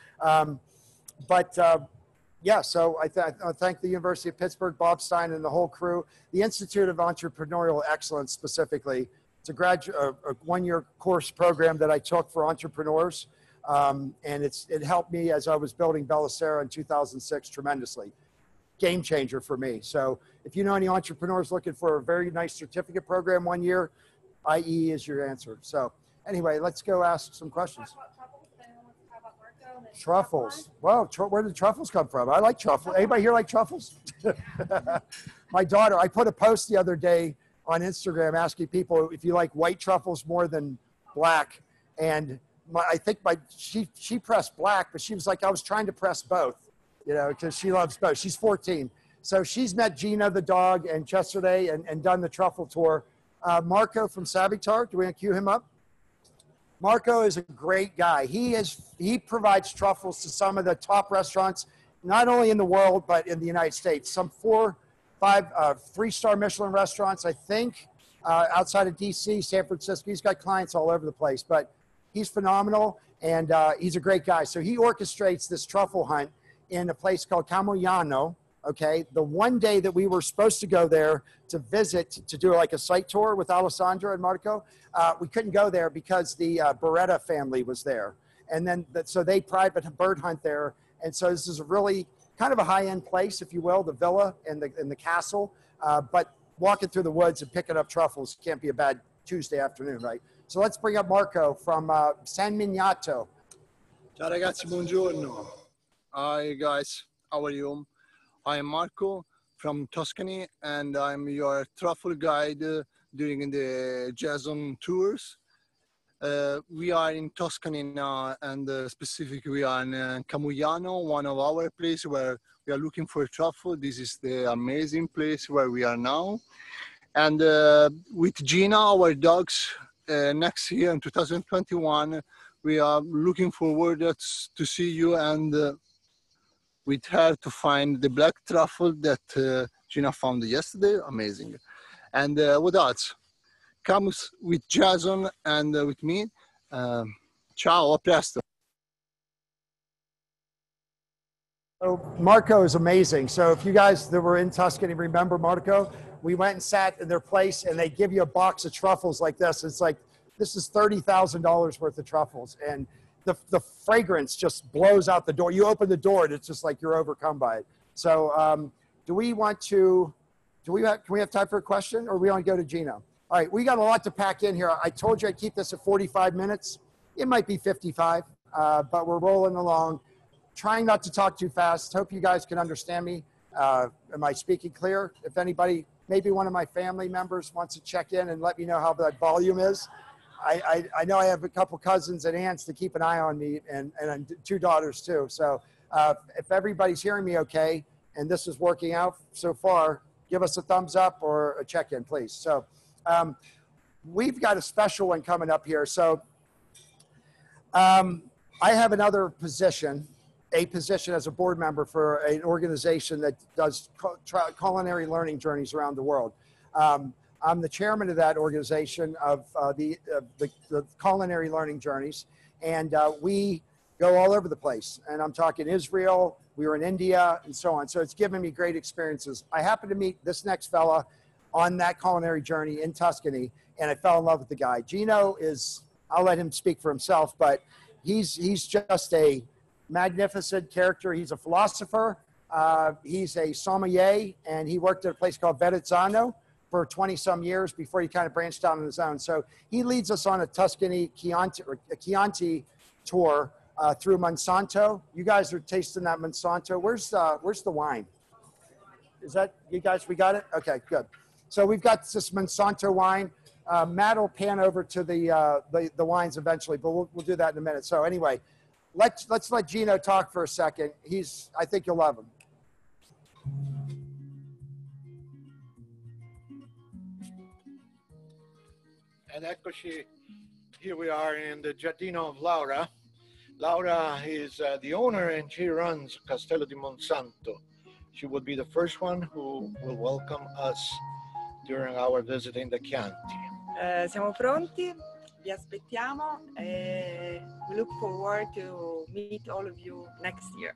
Yeah, so I thank the University of Pittsburgh, Bob Stein, and the whole crew. The Institute of Entrepreneurial Excellence specifically. It's a one-year course program that I took for entrepreneurs, and it helped me as I was building Bella Sera in 2006 tremendously. Game changer for me. So if you know any entrepreneurs looking for a very nice certificate program 1 year, IE is your answer. So anyway, let's go ask some questions. Truffles. Wow, where did truffles come from? I like truffles. Anybody here like truffles? My daughter, I put a post the other day on Instagram asking people if you like white truffles more than black. And I think she pressed black, but she was like, I was trying to press both, you know, because she loves both. She's 14. So she's met Gina, the dog, and yesterday and done the truffle tour. Marco from Savitar, do we want to cue him up? Marco is a great guy. He provides truffles to some of the top restaurants, not only in the world, but in the United States. Some 4, 5, 3-star Michelin restaurants, I think, outside of DC, San Francisco. He's got clients all over the place, but he's phenomenal, and he's a great guy. So he orchestrates this truffle hunt in a place called Camugliano. Okay, the one day that we were supposed to go there to visit, to do like a site tour with Alessandra and Marco, we couldn't go there because the Beretta family was there. And then, so they private bird hunt there. And so this is a really kind of a high-end place, if you will, the villa and the castle. But walking through the woods and picking up truffles can't be a bad Tuesday afternoon, right? So let's bring up Marco from San Miniato. Ciao ragazzi, buongiorno. Hi guys, how are you? I am Marco from Tuscany, and I'm your truffle guide during the Jason tours. We are in Tuscany now, and specifically we are in Camugliano, one of our places where we are looking for truffle. This is the amazing place where we are now. And with Gina, our dogs, next year in 2021, we are looking forward to see you and with her to find the black truffle that Gina found yesterday. Amazing. And what else? Comes with Jason and with me. Ciao, a presto. So Marco is amazing. So if you guys that were in Tuscany remember Marco, we went and sat in their place and they give you a box of truffles like this. It's like, this is $30,000 worth of truffles. And the fragrance just blows out the door. You open the door and it's just like you're overcome by it. So can we have time for a question, or we want to go to Gina? All right, we got a lot to pack in here. I told you I'd keep this at 45 minutes. It might be 55, but we're rolling along. Trying not to talk too fast. Hope you guys can understand me. Am I speaking clear? If anybody, maybe one of my family members wants to check in and let me know how that volume is. I know I have a couple cousins and aunts to keep an eye on me, and 2 daughters too. So if everybody's hearing me okay, and this is working out so far, give us a thumbs up or a check-in, please. So we've got a special one coming up here. So I have another position, as a board member for an organization that does culinary learning journeys around the world. I'm the chairman of that organization of the Culinary Learning Journeys, and we go all over the place. And I'm talking Israel, we were in India, and so on. So it's given me great experiences. I happened to meet this next fella on that culinary journey in Tuscany, and I fell in love with the guy. Gino is, I'll let him speak for himself, but he's just a magnificent character. He's a philosopher. He's a sommelier, and he worked at a place called Verrazzano for 20 some years before he kind of branched out on his own. So he leads us on a Tuscany Chianti tour through Monsanto. You guys are tasting that Monsanto. Where's the wine? Is that you guys? We got it? Okay, good. So we've got this Monsanto wine. Matt will pan over to the wines eventually, but we'll do that in a minute. So anyway, let's let Gino talk for a second. I think you'll love him. And eccoci, here we are in the Giardino of Laura. Laura is the owner, and she runs Castello di Monsanto. She will be the first one who will welcome us during our visit in the Chianti. Siamo pronti, vi aspettiamo, e we look forward to meet all of you next year.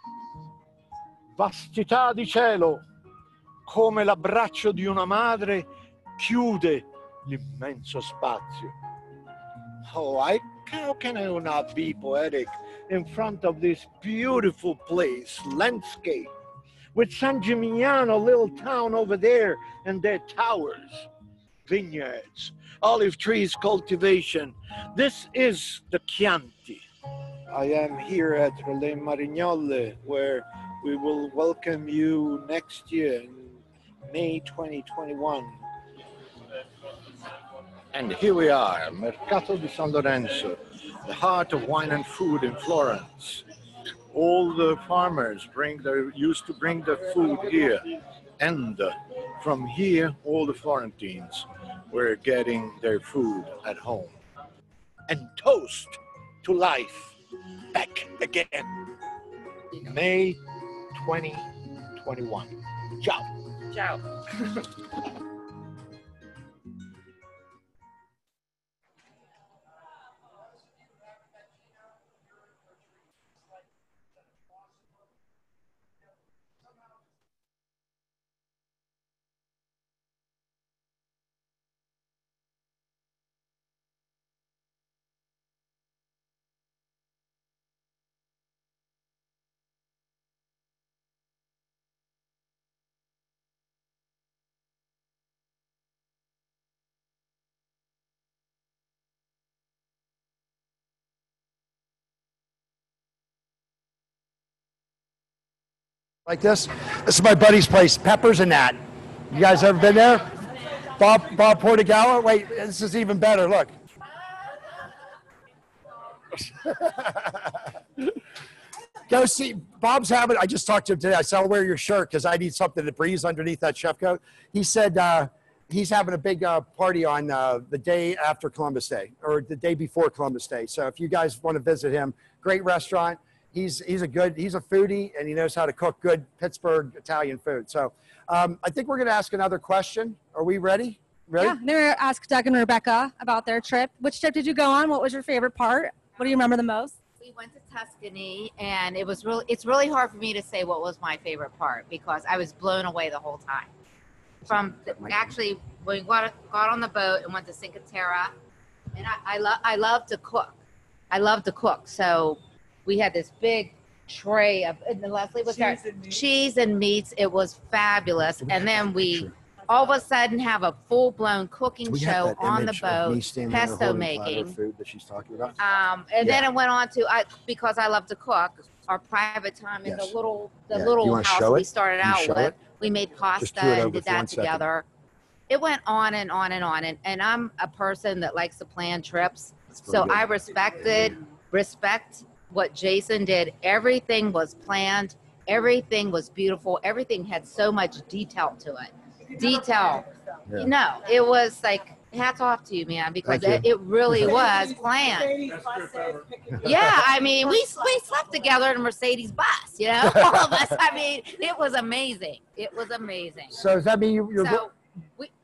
Vastità di cielo, come l'abbraccio di una madre chiude l'immenso spazio. Oh, how can I not be poetic in front of this beautiful place, landscape, with San Gimignano, little town over there, and their towers, vineyards, olive trees cultivation. This is the Chianti. I am here at Relais Marignole, where we will welcome you next year in May 2021. And here we are, Mercato di San Lorenzo, the heart of wine and food in Florence. All the farmers used to bring their food here, and from here, all the Florentines were getting their food at home. And toast to life, back again. May 2021. Ciao. Ciao. Like this. This is my buddy's place, Peppers and Nat. You guys ever been there? Bob Portugala? Wait, this is even better. Look. Go see, Bob's having, I just talked to him today. I said, I'll wear your shirt because I need something to breathe underneath that chef coat. He said he's having a big party on the day after Columbus Day, or the day before Columbus Day. So if you guys want to visit him, great restaurant. He's a foodie, and he knows how to cook good Pittsburgh Italian food. So I think we're going to ask another question. Are we ready? Ready? Yeah, they're going to ask Doug and Rebecca about their trip. Which trip did you go on? What was your favorite part? What do you remember the most? We went to Tuscany, and it's really hard for me to say what was my favorite part, because I was blown away the whole time. Actually, when we got on the boat and went to Cinque Terre, and I love to cook. I love to cook, so we had this big tray of, and Leslie was there, cheese and meats. It was fabulous. And then we all of a sudden have a full-blown cooking show on the boat, pesto making. Food that she's talking about. Then it went on to, because I love to cook, our private time in the little house we started out with. We made pasta and did that together. It went on and on and on. And I'm a person that likes to plan trips. So I respect what Jason did. Everything was planned. Everything was beautiful. Everything had so much detail to it. Detail. Yeah. No, it was like, hats off to you, man, because it really was planned. Yeah, I mean, we slept together in a Mercedes bus, you know, all of us. I mean, it was amazing. It was amazing. So does that mean you're... So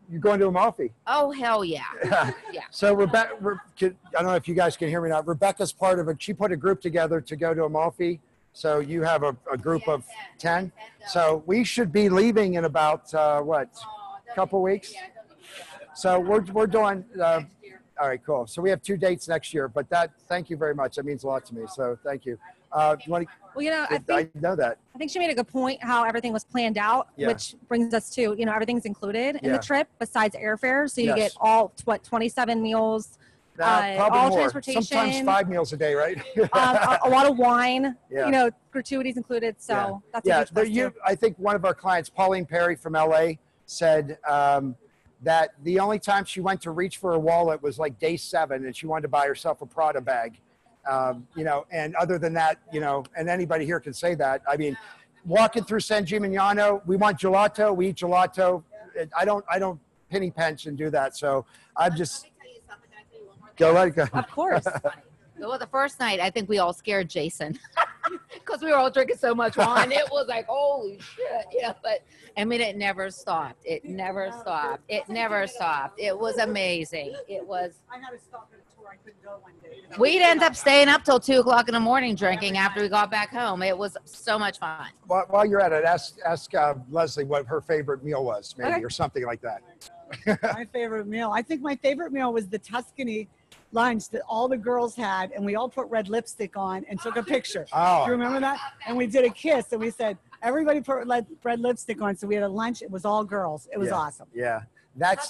you're going to Amalfi. Oh, hell yeah. Yeah. So Rebecca, I don't know if you guys can hear me now. Rebecca's part of it. She put a group together to go to Amalfi. So you have a group of 10. So we should be leaving in about, what, a couple weeks? So we're doing, all right, cool. So we have 2 dates next year, but thank you very much. That means a lot to me. So thank you. Well, you know, I know that. I think she made a good point how everything was planned out, which brings us to, you know, everything's included in the trip besides airfare. So you get all, 27 meals, all more. transportation. Sometimes 5 meals a day, right? A lot of wine, you know, gratuities included. So that's a huge plus too. I think one of our clients, Pauline Perry from LA, said that the only time she went to reach for her wallet was like day 7, and she wanted to buy herself a Prada bag. You know, and other than that, you know, and anybody here can say that. I mean, walking through San Gimignano, we want gelato, we eat gelato. I don't penny pinch and do that. So I'm just go. Of course. Well, the first night, I think we all scared Jason because we were all drinking so much wine. It was like, holy shit. Yeah, but I mean, it never stopped. It never stopped. It never stopped. It was amazing. It was. I had to stop at a tour. I couldn't go one day. We'd end up staying up till 2 o'clock in the morning drinking after we got back home. It was so much fun. While you're at it, ask Leslie what her favorite meal was, maybe, or something like that. My favorite meal. I think my favorite meal was the Tuscany lunch that all the girls had, and we all put red lipstick on and took a picture. Oh. Do you remember that? And we did a kiss, and we said, everybody put red lipstick on. So we had a lunch. It was all girls. It was awesome. Yeah. That's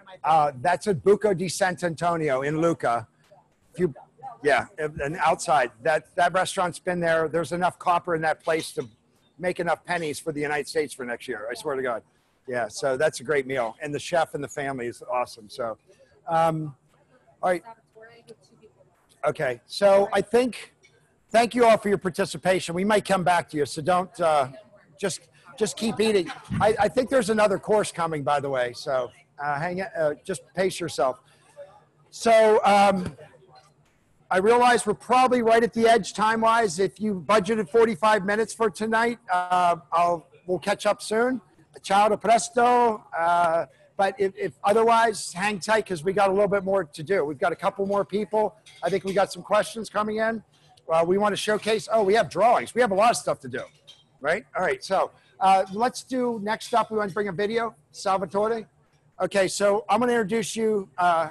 at Buco di Sant'Antonio in Lucca. And outside. That restaurant's been there. There's enough copper in that place to make enough pennies for the United States for next year. I swear to God. Yeah, so that's a great meal. And the chef and the family is awesome. So, all right. Okay, so I think, thank you all for your participation. We might come back to you, so don't, just keep eating. I think there's another course coming, by the way, so just pace yourself. So I realize we're probably right at the edge time-wise. If you budgeted 45 minutes for tonight, we'll catch up soon. Ciao to presto. But if otherwise, hang tight because we got a little bit more to do. We've got a couple more people. I think we got some questions coming in. We want to showcase. Oh, we have drawings. We have a lot of stuff to do, right? All right. So let's do next up. We want to bring a video. Salvatore. Okay. So I'm going to introduce you.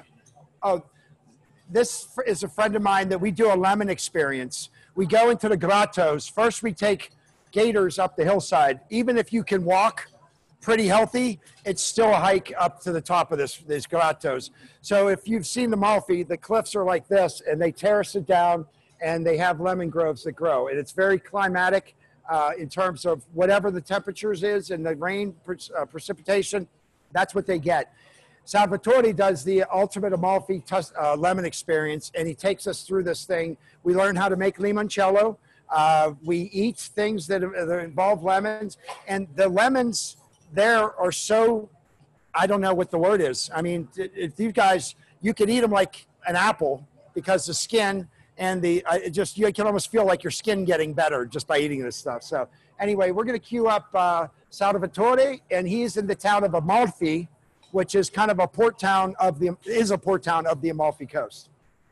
This is a friend of mine that we do a lemon experience. We go into the grottos. First, we take gators up the hillside. Even if you can walk pretty healthy, it's still a hike up to the top of these grottos. So if you've seen the Amalfi, the cliffs are like this, and they terrace it down, and they have lemon groves that grow. And it's very climatic in terms of whatever the temperatures is and the rain precipitation, that's what they get. Salvatore does the ultimate Amalfi lemon experience, and he takes us through this thing. We learn how to make limoncello. We eat things that involve lemons, and the lemons there are so, I don't know what the word is. I mean, if you guys, you could eat them like an apple because the skin and you can almost feel like your skin getting better just by eating this stuff. So anyway, we're going to queue up Salvatore, and he's in the town of Amalfi, which is kind of a port town of the Amalfi Coast.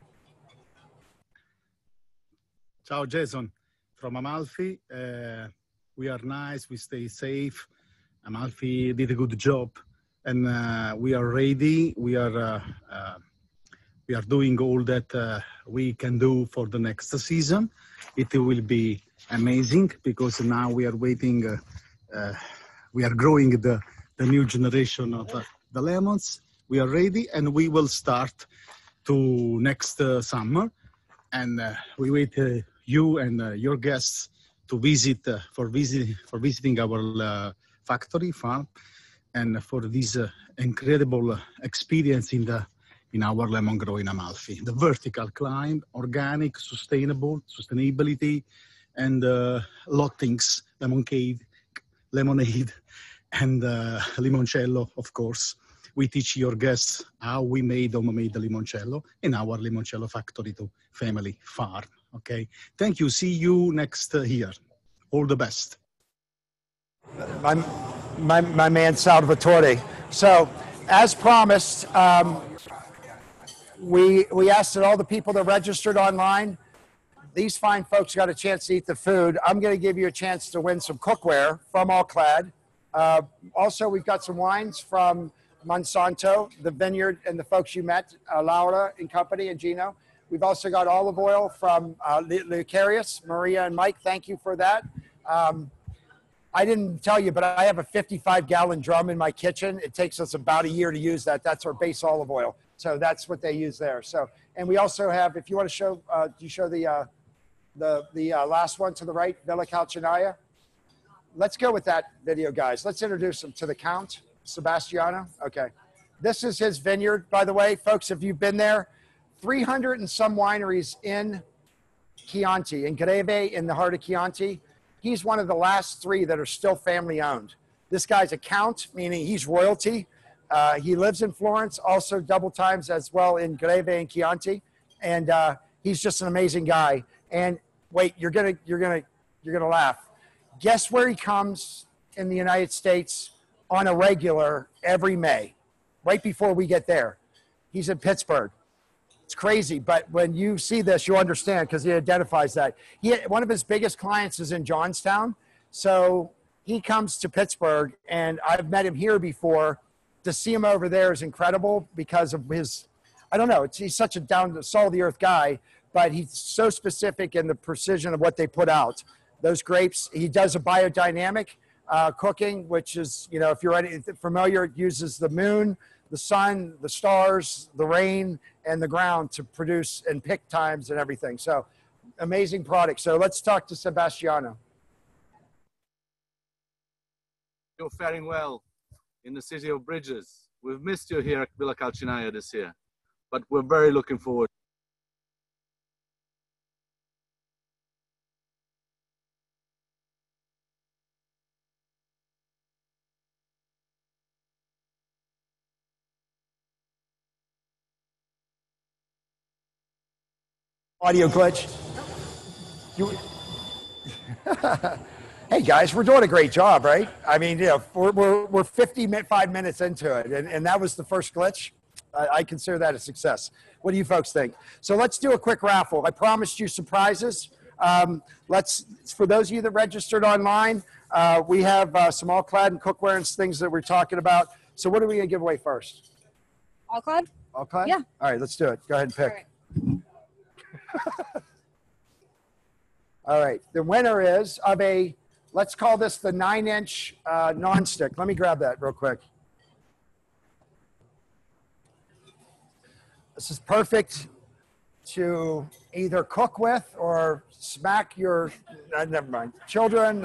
Ciao, Jason. From Amalfi, we are nice, we stay safe. Amalfi did a good job, and we are ready. We are doing all that we can do for the next season. It will be amazing because now we are waiting. We are growing the new generation of the lemons. We are ready, and we will start to next summer. And we wait you and your guests to visit for visiting our factory farm, and for this incredible experience in our lemon grow in Amalfi. The vertical climb, organic, sustainability, and a lot of things, lemonade, and limoncello, of course. We teach your guests how we made homemade limoncello in our limoncello factory to family farm. Okay, thank you. See you next year. All the best. My man Salvatore. So as promised, we asked that all the people that registered online, these fine folks got a chance to eat the food. I'm going to give you a chance to win some cookware from Allclad. Also, we've got some wines from Monsanto, the vineyard, and the folks you met, Laura and company, and Gino. We've also got olive oil from Lucarius, Maria and Mike. Thank you for that. I didn't tell you, but I have a 55-gallon drum in my kitchen. It takes us about a year to use that. That's our base olive oil. So that's what they use there. So, and we also have, if you want to show, do you show the last one to the right, Bella Calcinaya? Let's go with that video, guys. Let's introduce him to the Count, Sebastiano. Okay. This is his vineyard, by the way. Folks, if you've been there, 300 and some wineries in Chianti, in Greve, in the heart of Chianti. He's one of the last 3 that are still family owned. This guy's a count, meaning he's royalty. He lives in Florence, also double times as well in Greve and Chianti. And he's just an amazing guy. And wait, you're gonna laugh. Guess where he comes in the United States on a regular every May, right before we get there. He's in Pittsburgh. It's crazy, but when you see this, you'll understand because he identifies that. One of his biggest clients is in Johnstown, so he comes to Pittsburgh, and I've met him here before. To see him over there is incredible because of his, I don't know, he's such a down-to-the-earth guy, but he's so specific in the precision of what they put out. Those grapes, he does a biodynamic cooking, which is, you know, if you're familiar, it uses the moon, the sun, the stars, the rain, and the ground to produce and pick times and everything. So amazing product. So let's talk to Sebastiano. You're faring well in the city of bridges. We've missed you here at Villa Calcinaya this year, but we're very looking forward. Audio glitch. Hey guys, we're doing a great job, right? I mean, you know, we're 55 minutes into it, and that was the first glitch. I consider that a success. What do you folks think? So let's do a quick raffle. I promised you surprises. For those of you that registered online, we have some Allclad and cookware and things that we're talking about. So what are we gonna give away first? Allclad? Allclad? Yeah. All right, let's do it. Go ahead and pick. All right, the winner is of a, let's call this the 9-inch non-stick. Let me grab that real quick. This is perfect to either cook with or smack your, never mind, children.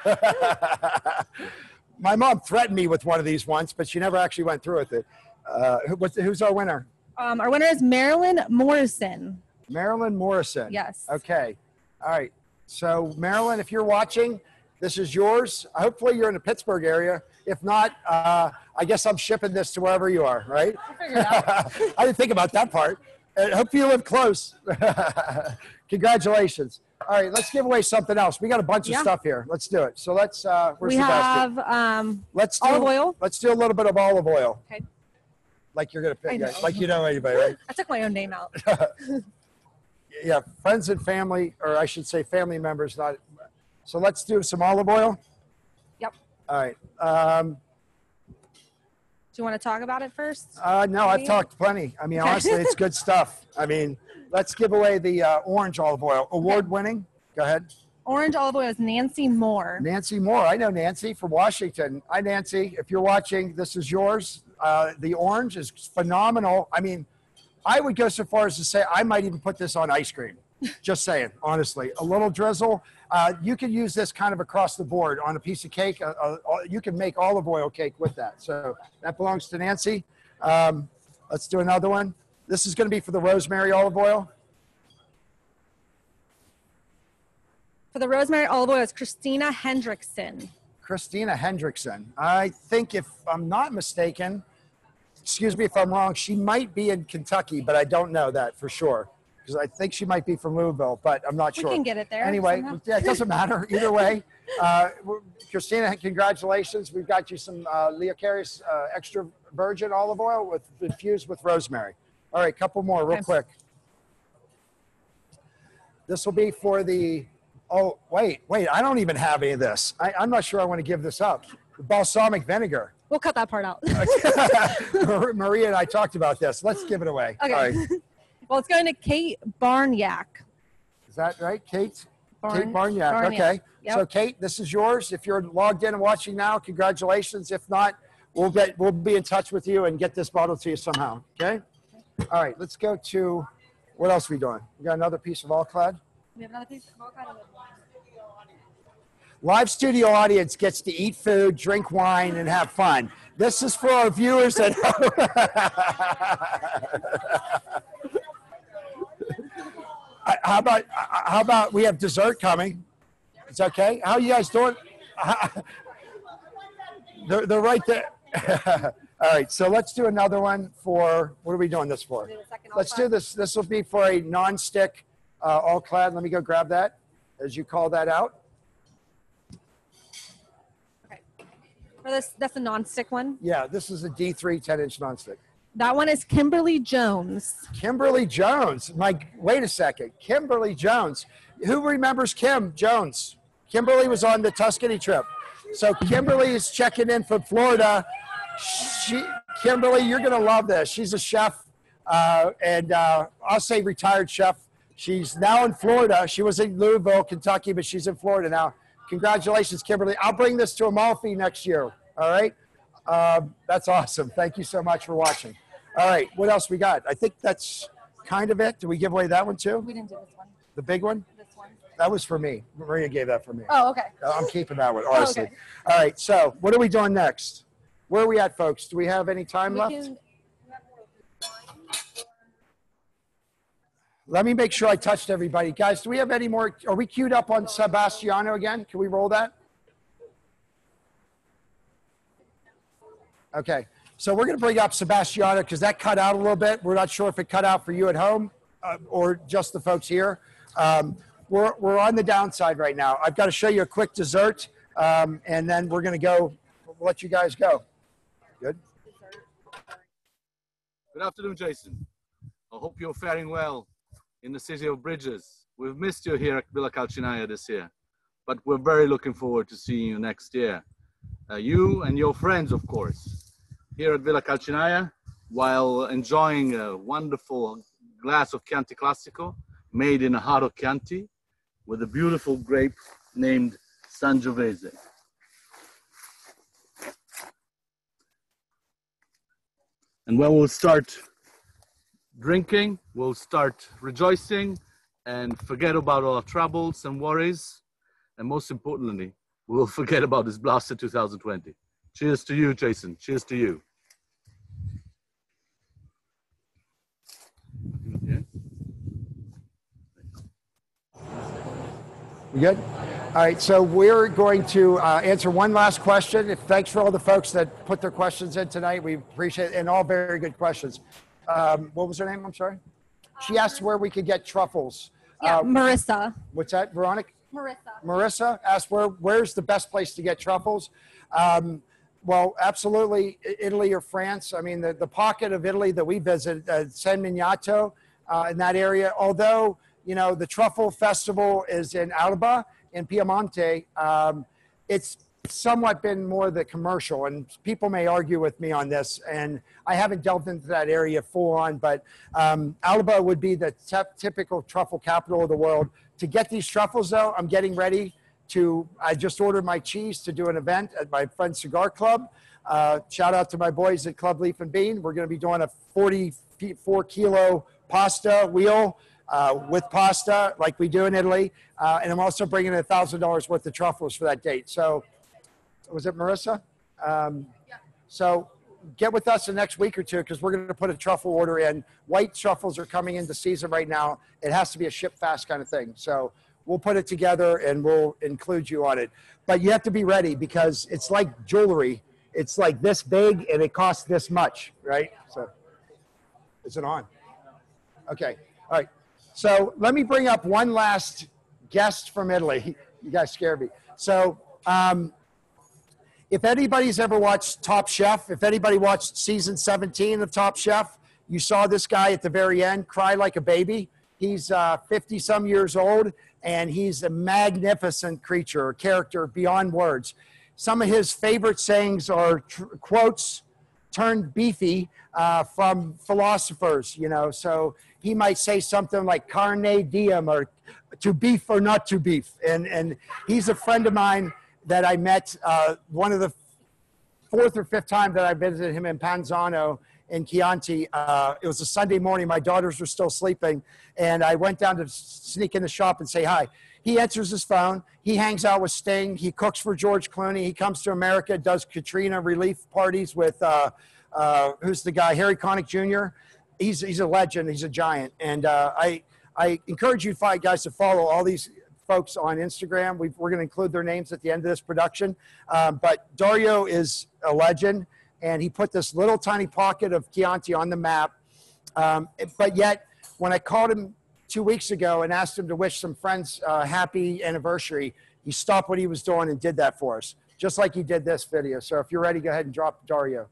My mom threatened me with one of these once, but she never actually went through with it. Who's our winner? Our winner is Marilyn Morrison. Marilyn Morrison. Yes. Okay. All right. So Marilyn, if you're watching, this is yours. Hopefully you're in the Pittsburgh area. If not, I guess I'm shipping this to wherever you are, right? We'll figure it out. I didn't think about that part. Hope you live close. Congratulations. All right, let's give away something else. We got a bunch of stuff here. Let's do it. So let's, where's we Sebastian? have let's do, olive oil. Let's do a little bit of olive oil. Okay. Like you're going to pick, like you know anybody, right? I took my own name out. Yeah, friends and family, or I should say family members. Not. So let's do some olive oil. Yep. All right. Do you want to talk about it first? No, maybe? I've talked plenty. I mean, honestly, it's good stuff. I mean, let's give away the orange olive oil. Award-winning. Go ahead. Orange olive oil is Nancy Moore. Nancy Moore. I know Nancy from Washington. Hi, Nancy. If you're watching, this is yours. The orange is phenomenal. I mean, I would go so far as to say I might even put this on ice cream. Just saying, honestly. A little drizzle. You can use this kind of across the board on a piece of cake. You can make olive oil cake with that. So that belongs to Nancy. Let's do another one. This is going to be for the rosemary olive oil. For the rosemary olive oil, it's Christina Hendrickson. Christina Hendrickson. I think if I'm not mistaken, excuse me if I'm wrong, she might be in Kentucky, but I don't know that for sure. Because I think she might be from Louisville, but I'm not sure. We can get it there. Anyway, yeah, it doesn't matter. Either way, Christina, congratulations. We've got you some Leocarius extra virgin olive oil infused with rosemary. All right, couple more real quick. This will be for the, oh, wait, I don't even have any of this. I'm not sure I want to give this up. Balsamic vinegar. We'll cut that part out. Maria and I talked about this. Let's give it away. Okay. All right. Well, it's going to Kate Barnyak. Is that right, Kate? Kate Barnyak. Okay. Yep. So, Kate, this is yours. If you're logged in and watching now, congratulations. If not, we'll be in touch with you and get this bottle to you somehow. Okay. All right. Let's go to, what else are we doing? We got another piece of all-clad. We have another piece of all-clad. Live studio audience gets to eat food, drink wine, and have fun. This is for our viewers at home. How about we have dessert coming? It's okay. How are you guys doing? They're right there. All right, so let's do another one for, what are we doing this for? Let's do this. This will be for a non-stick all-clad. Let me go grab that as you call that out. Okay. For this, that's a non-stick one? Yeah, this is a D3 10-inch non-stick. That one is Kimberly Jones. Kimberly Jones. Wait a second. Kimberly Jones. Who remembers Kim Jones? Kimberly was on the Tuscany trip. So Kimberly is checking in from Florida. Kimberly, you're going to love this. She's a chef, and I'll say retired chef. She's now in Florida. She was in Louisville, Kentucky, but she's in Florida now. Congratulations, Kimberly. I'll bring this to Amalfi next year. All right? That's awesome. Thank you so much for watching. All right, what else we got? I think that's kind of it. Did we give away that one too? We didn't do this one. The big one? This one. That was for me. Maria gave that for me. Oh, okay. I'm keeping that one, honestly. Oh, okay. All right, so what are we doing next? Where are we at, folks? Do we have any time left? Let me make sure I touched everybody. Guys, do we have any more? Are we queued up on Sebastiano again? Can we roll that? Okay. So we're going to bring up Sebastiano because that cut out a little bit. We're not sure if it cut out for you at home or just the folks here. We're on the downside right now. I've got to show you a quick dessert, and then we're going to go. We'll let you guys go. Good. Good afternoon, Jason. I hope you're faring well in the city of bridges. We've missed you here at Villa Calcinaia this year, but we're very looking forward to seeing you next year. You and your friends, of course, here at Villa Calcinaia, while enjoying a wonderful glass of Chianti Classico made in a heart of Chianti with a beautiful grape named Sangiovese. And when we'll start drinking, we'll start rejoicing and forget about our troubles and worries. And most importantly, we'll forget about this blasted 2020. Cheers to you, Jason. Cheers to you. You good? All right, so we're going to answer one last question. Thanks for all the folks that put their questions in tonight. We appreciate it, and all very good questions. What was her name? I'm sorry? She asked where we could get truffles. Yeah, Marissa. What's that, Veronica? Marissa. Marissa asked where's the best place to get truffles. Well, absolutely, Italy or France. I mean, the pocket of Italy that we visit, San Miniato, in that area, although, you know, the truffle festival is in Alba in Piemonte. It's somewhat been more the commercial, and people may argue with me on this, and I haven't delved into that area full on, but Alba would be the typical truffle capital of the world. To get these truffles, though, I'm getting ready to, I just ordered my cheese to do an event at my friend's cigar club. Shout out to my boys at Club Leaf and Bean. We're going to be doing a 44-kilo pasta wheel with pasta like we do in Italy. And I'm also bringing $1,000 worth of truffles for that date. So was it Marissa? Yeah. So get with us the next week or two because we're going to put a truffle order in. White truffles are coming into season right now. It has to be a ship fast kind of thing. So we'll put it together and we'll include you on it. But you have to be ready because it's like jewelry. It's like this big and it costs this much, right? So is it on? Okay. All right. So let me bring up one last guest from Italy. You guys scared me. So if anybody's ever watched Top Chef, if anybody watched season 17 of Top Chef, you saw this guy at the very end cry like a baby. He's 50 some years old, and he's a magnificent creature, a character beyond words. Some of his favorite sayings are quotes turned beefy from philosophers, you know. So he might say something like carne diem, or to beef or not to beef. And he's a friend of mine that I met one of the fourth or fifth time that I visited him in Panzano in Chianti. It was a Sunday morning. My daughters were still sleeping, and I went down to sneak in the shop and say hi. He answers his phone. He hangs out with Sting. He cooks for George Clooney. He comes to America, does Katrina relief parties with, who's the guy, Harry Connick Jr. He's a legend. He's a giant. And I encourage you guys to follow all these folks on Instagram. We're going to include their names at the end of this production. But Dario is a legend, and he put this little tiny pocket of Chianti on the map. But yet, when I called him 2 weeks ago and asked him to wish some friends happy anniversary, he stopped what he was doing and did that for us, just like he did this video. So if you're ready, go ahead and drop Dario.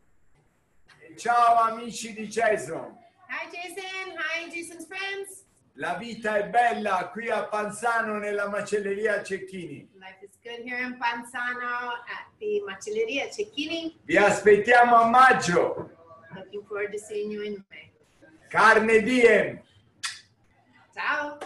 Ciao amici di Jason. Hi Jason, hi Jason's friends. La vita è bella qui a Panzano nella macelleria Cecchini. Life is good here in Panzano at the Macelleria Cecchini. Vi aspettiamo a maggio. Looking forward to seeing you in May. Carne diem. Ciao.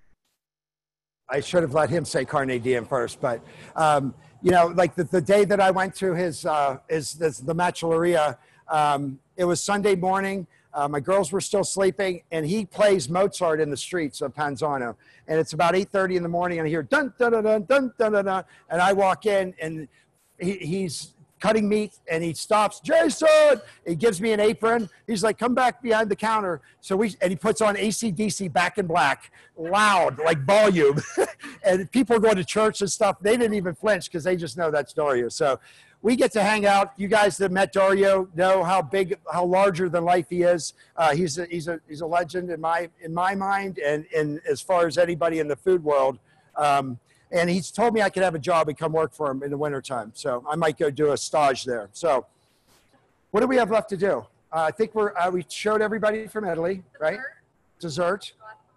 I should have let him say carne diem first, but you know, like the day that I went to the Macelleria, it was Sunday morning. My girls were still sleeping, and he plays Mozart in the streets of Panzano. And it's about 8:30 in the morning, and I hear dun dun dun dun dun dun dun, dun, and I walk in, and he's cutting meat, and he stops. Jason, he gives me an apron. He's like, "Come back behind the counter." So and he puts on AC/DC Back in Black, loud, like volume, and people go to church and stuff. They didn't even flinch because they just know that's Dario. So we get to hang out. You guys that met Dario know how larger than life he is. He's a legend in my mind, and as far as anybody in the food world. And he's told me I could have a job and come work for him in the wintertime. So I might go do a stage there. So what do we have left to do? I think we showed everybody from Italy, right? Dessert.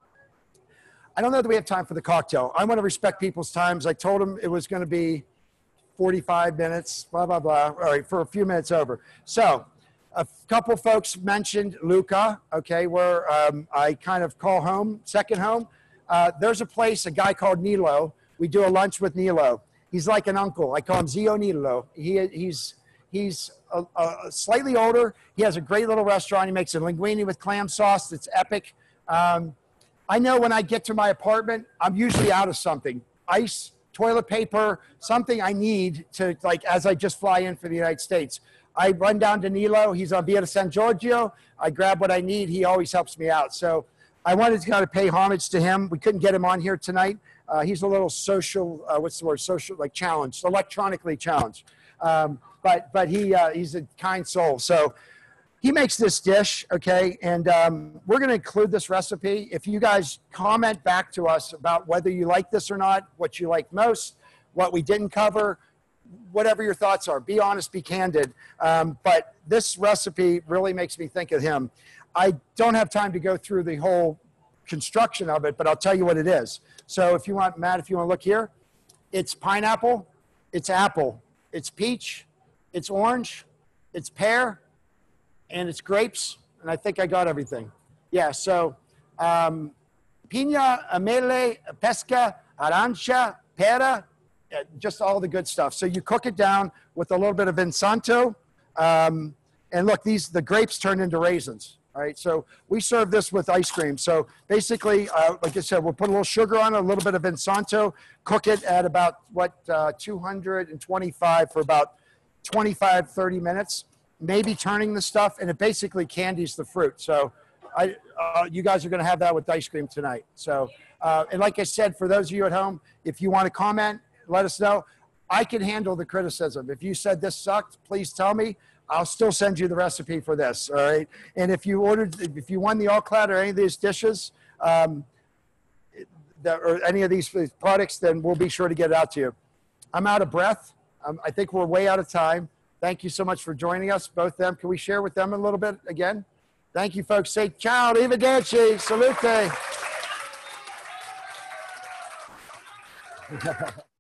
I don't know that we have time for the cocktail. I want to respect people's times. I told them it was going to be 45 minutes, blah, blah, blah. All right, for a few minutes over. So a couple folks mentioned Lucca, okay, where I kind of call home, second home. There's a place, a guy called Nilo. We do a lunch with Nilo. He's like an uncle. I call him Zio Nilo. He's slightly older. He has a great little restaurant. He makes a linguine with clam sauce. It's epic. I know when I get to my apartment, I'm usually out of something. Ice, toilet paper, something I need to, like, as I just fly in for the United States. I run down to Nilo. He's on Via San Giorgio. I grab what I need. He always helps me out. So I wanted to kind of pay homage to him. We couldn't get him on here tonight. He's a little social, what's the word? Social, like challenged, electronically challenged. But he's a kind soul. So he makes this dish, okay? And we're going to include this recipe. If you guys comment back to us about whether you like this or not, what you like most, what we didn't cover, whatever your thoughts are, be honest, be candid. But this recipe really makes me think of him. I don't have time to go through the whole construction of it, but I'll tell you what it is. So if you want, Matt, if you want to look here, it's pineapple, it's apple, it's peach, it's orange, it's pear, and it's grapes. And I think I got everything. Yeah, so piña, amele, pesca, arancia, pera, just all the good stuff. So you cook it down with a little bit of Vinsanto. And look, the grapes turn into raisins. All right, so we serve this with ice cream. So basically, like I said, we'll put a little sugar on it, a little bit of Vinsanto, cook it at about, 225 for about 25, 30 minutes, maybe turning the stuff, and it basically candies the fruit. So you guys are going to have that with ice cream tonight. So, and like I said, for those of you at home, if you want to comment, let us know. I can handle the criticism. If you said this sucked, please tell me. I'll still send you the recipe for this, all right? And if you won the all clad or any of these dishes, or any of these products, then we'll be sure to get it out to you. I'm out of breath. I think we're way out of time. Thank you so much for joining us, both of them. Can we share with them a little bit again? Thank you, folks. Say ciao, arrivederci, salute.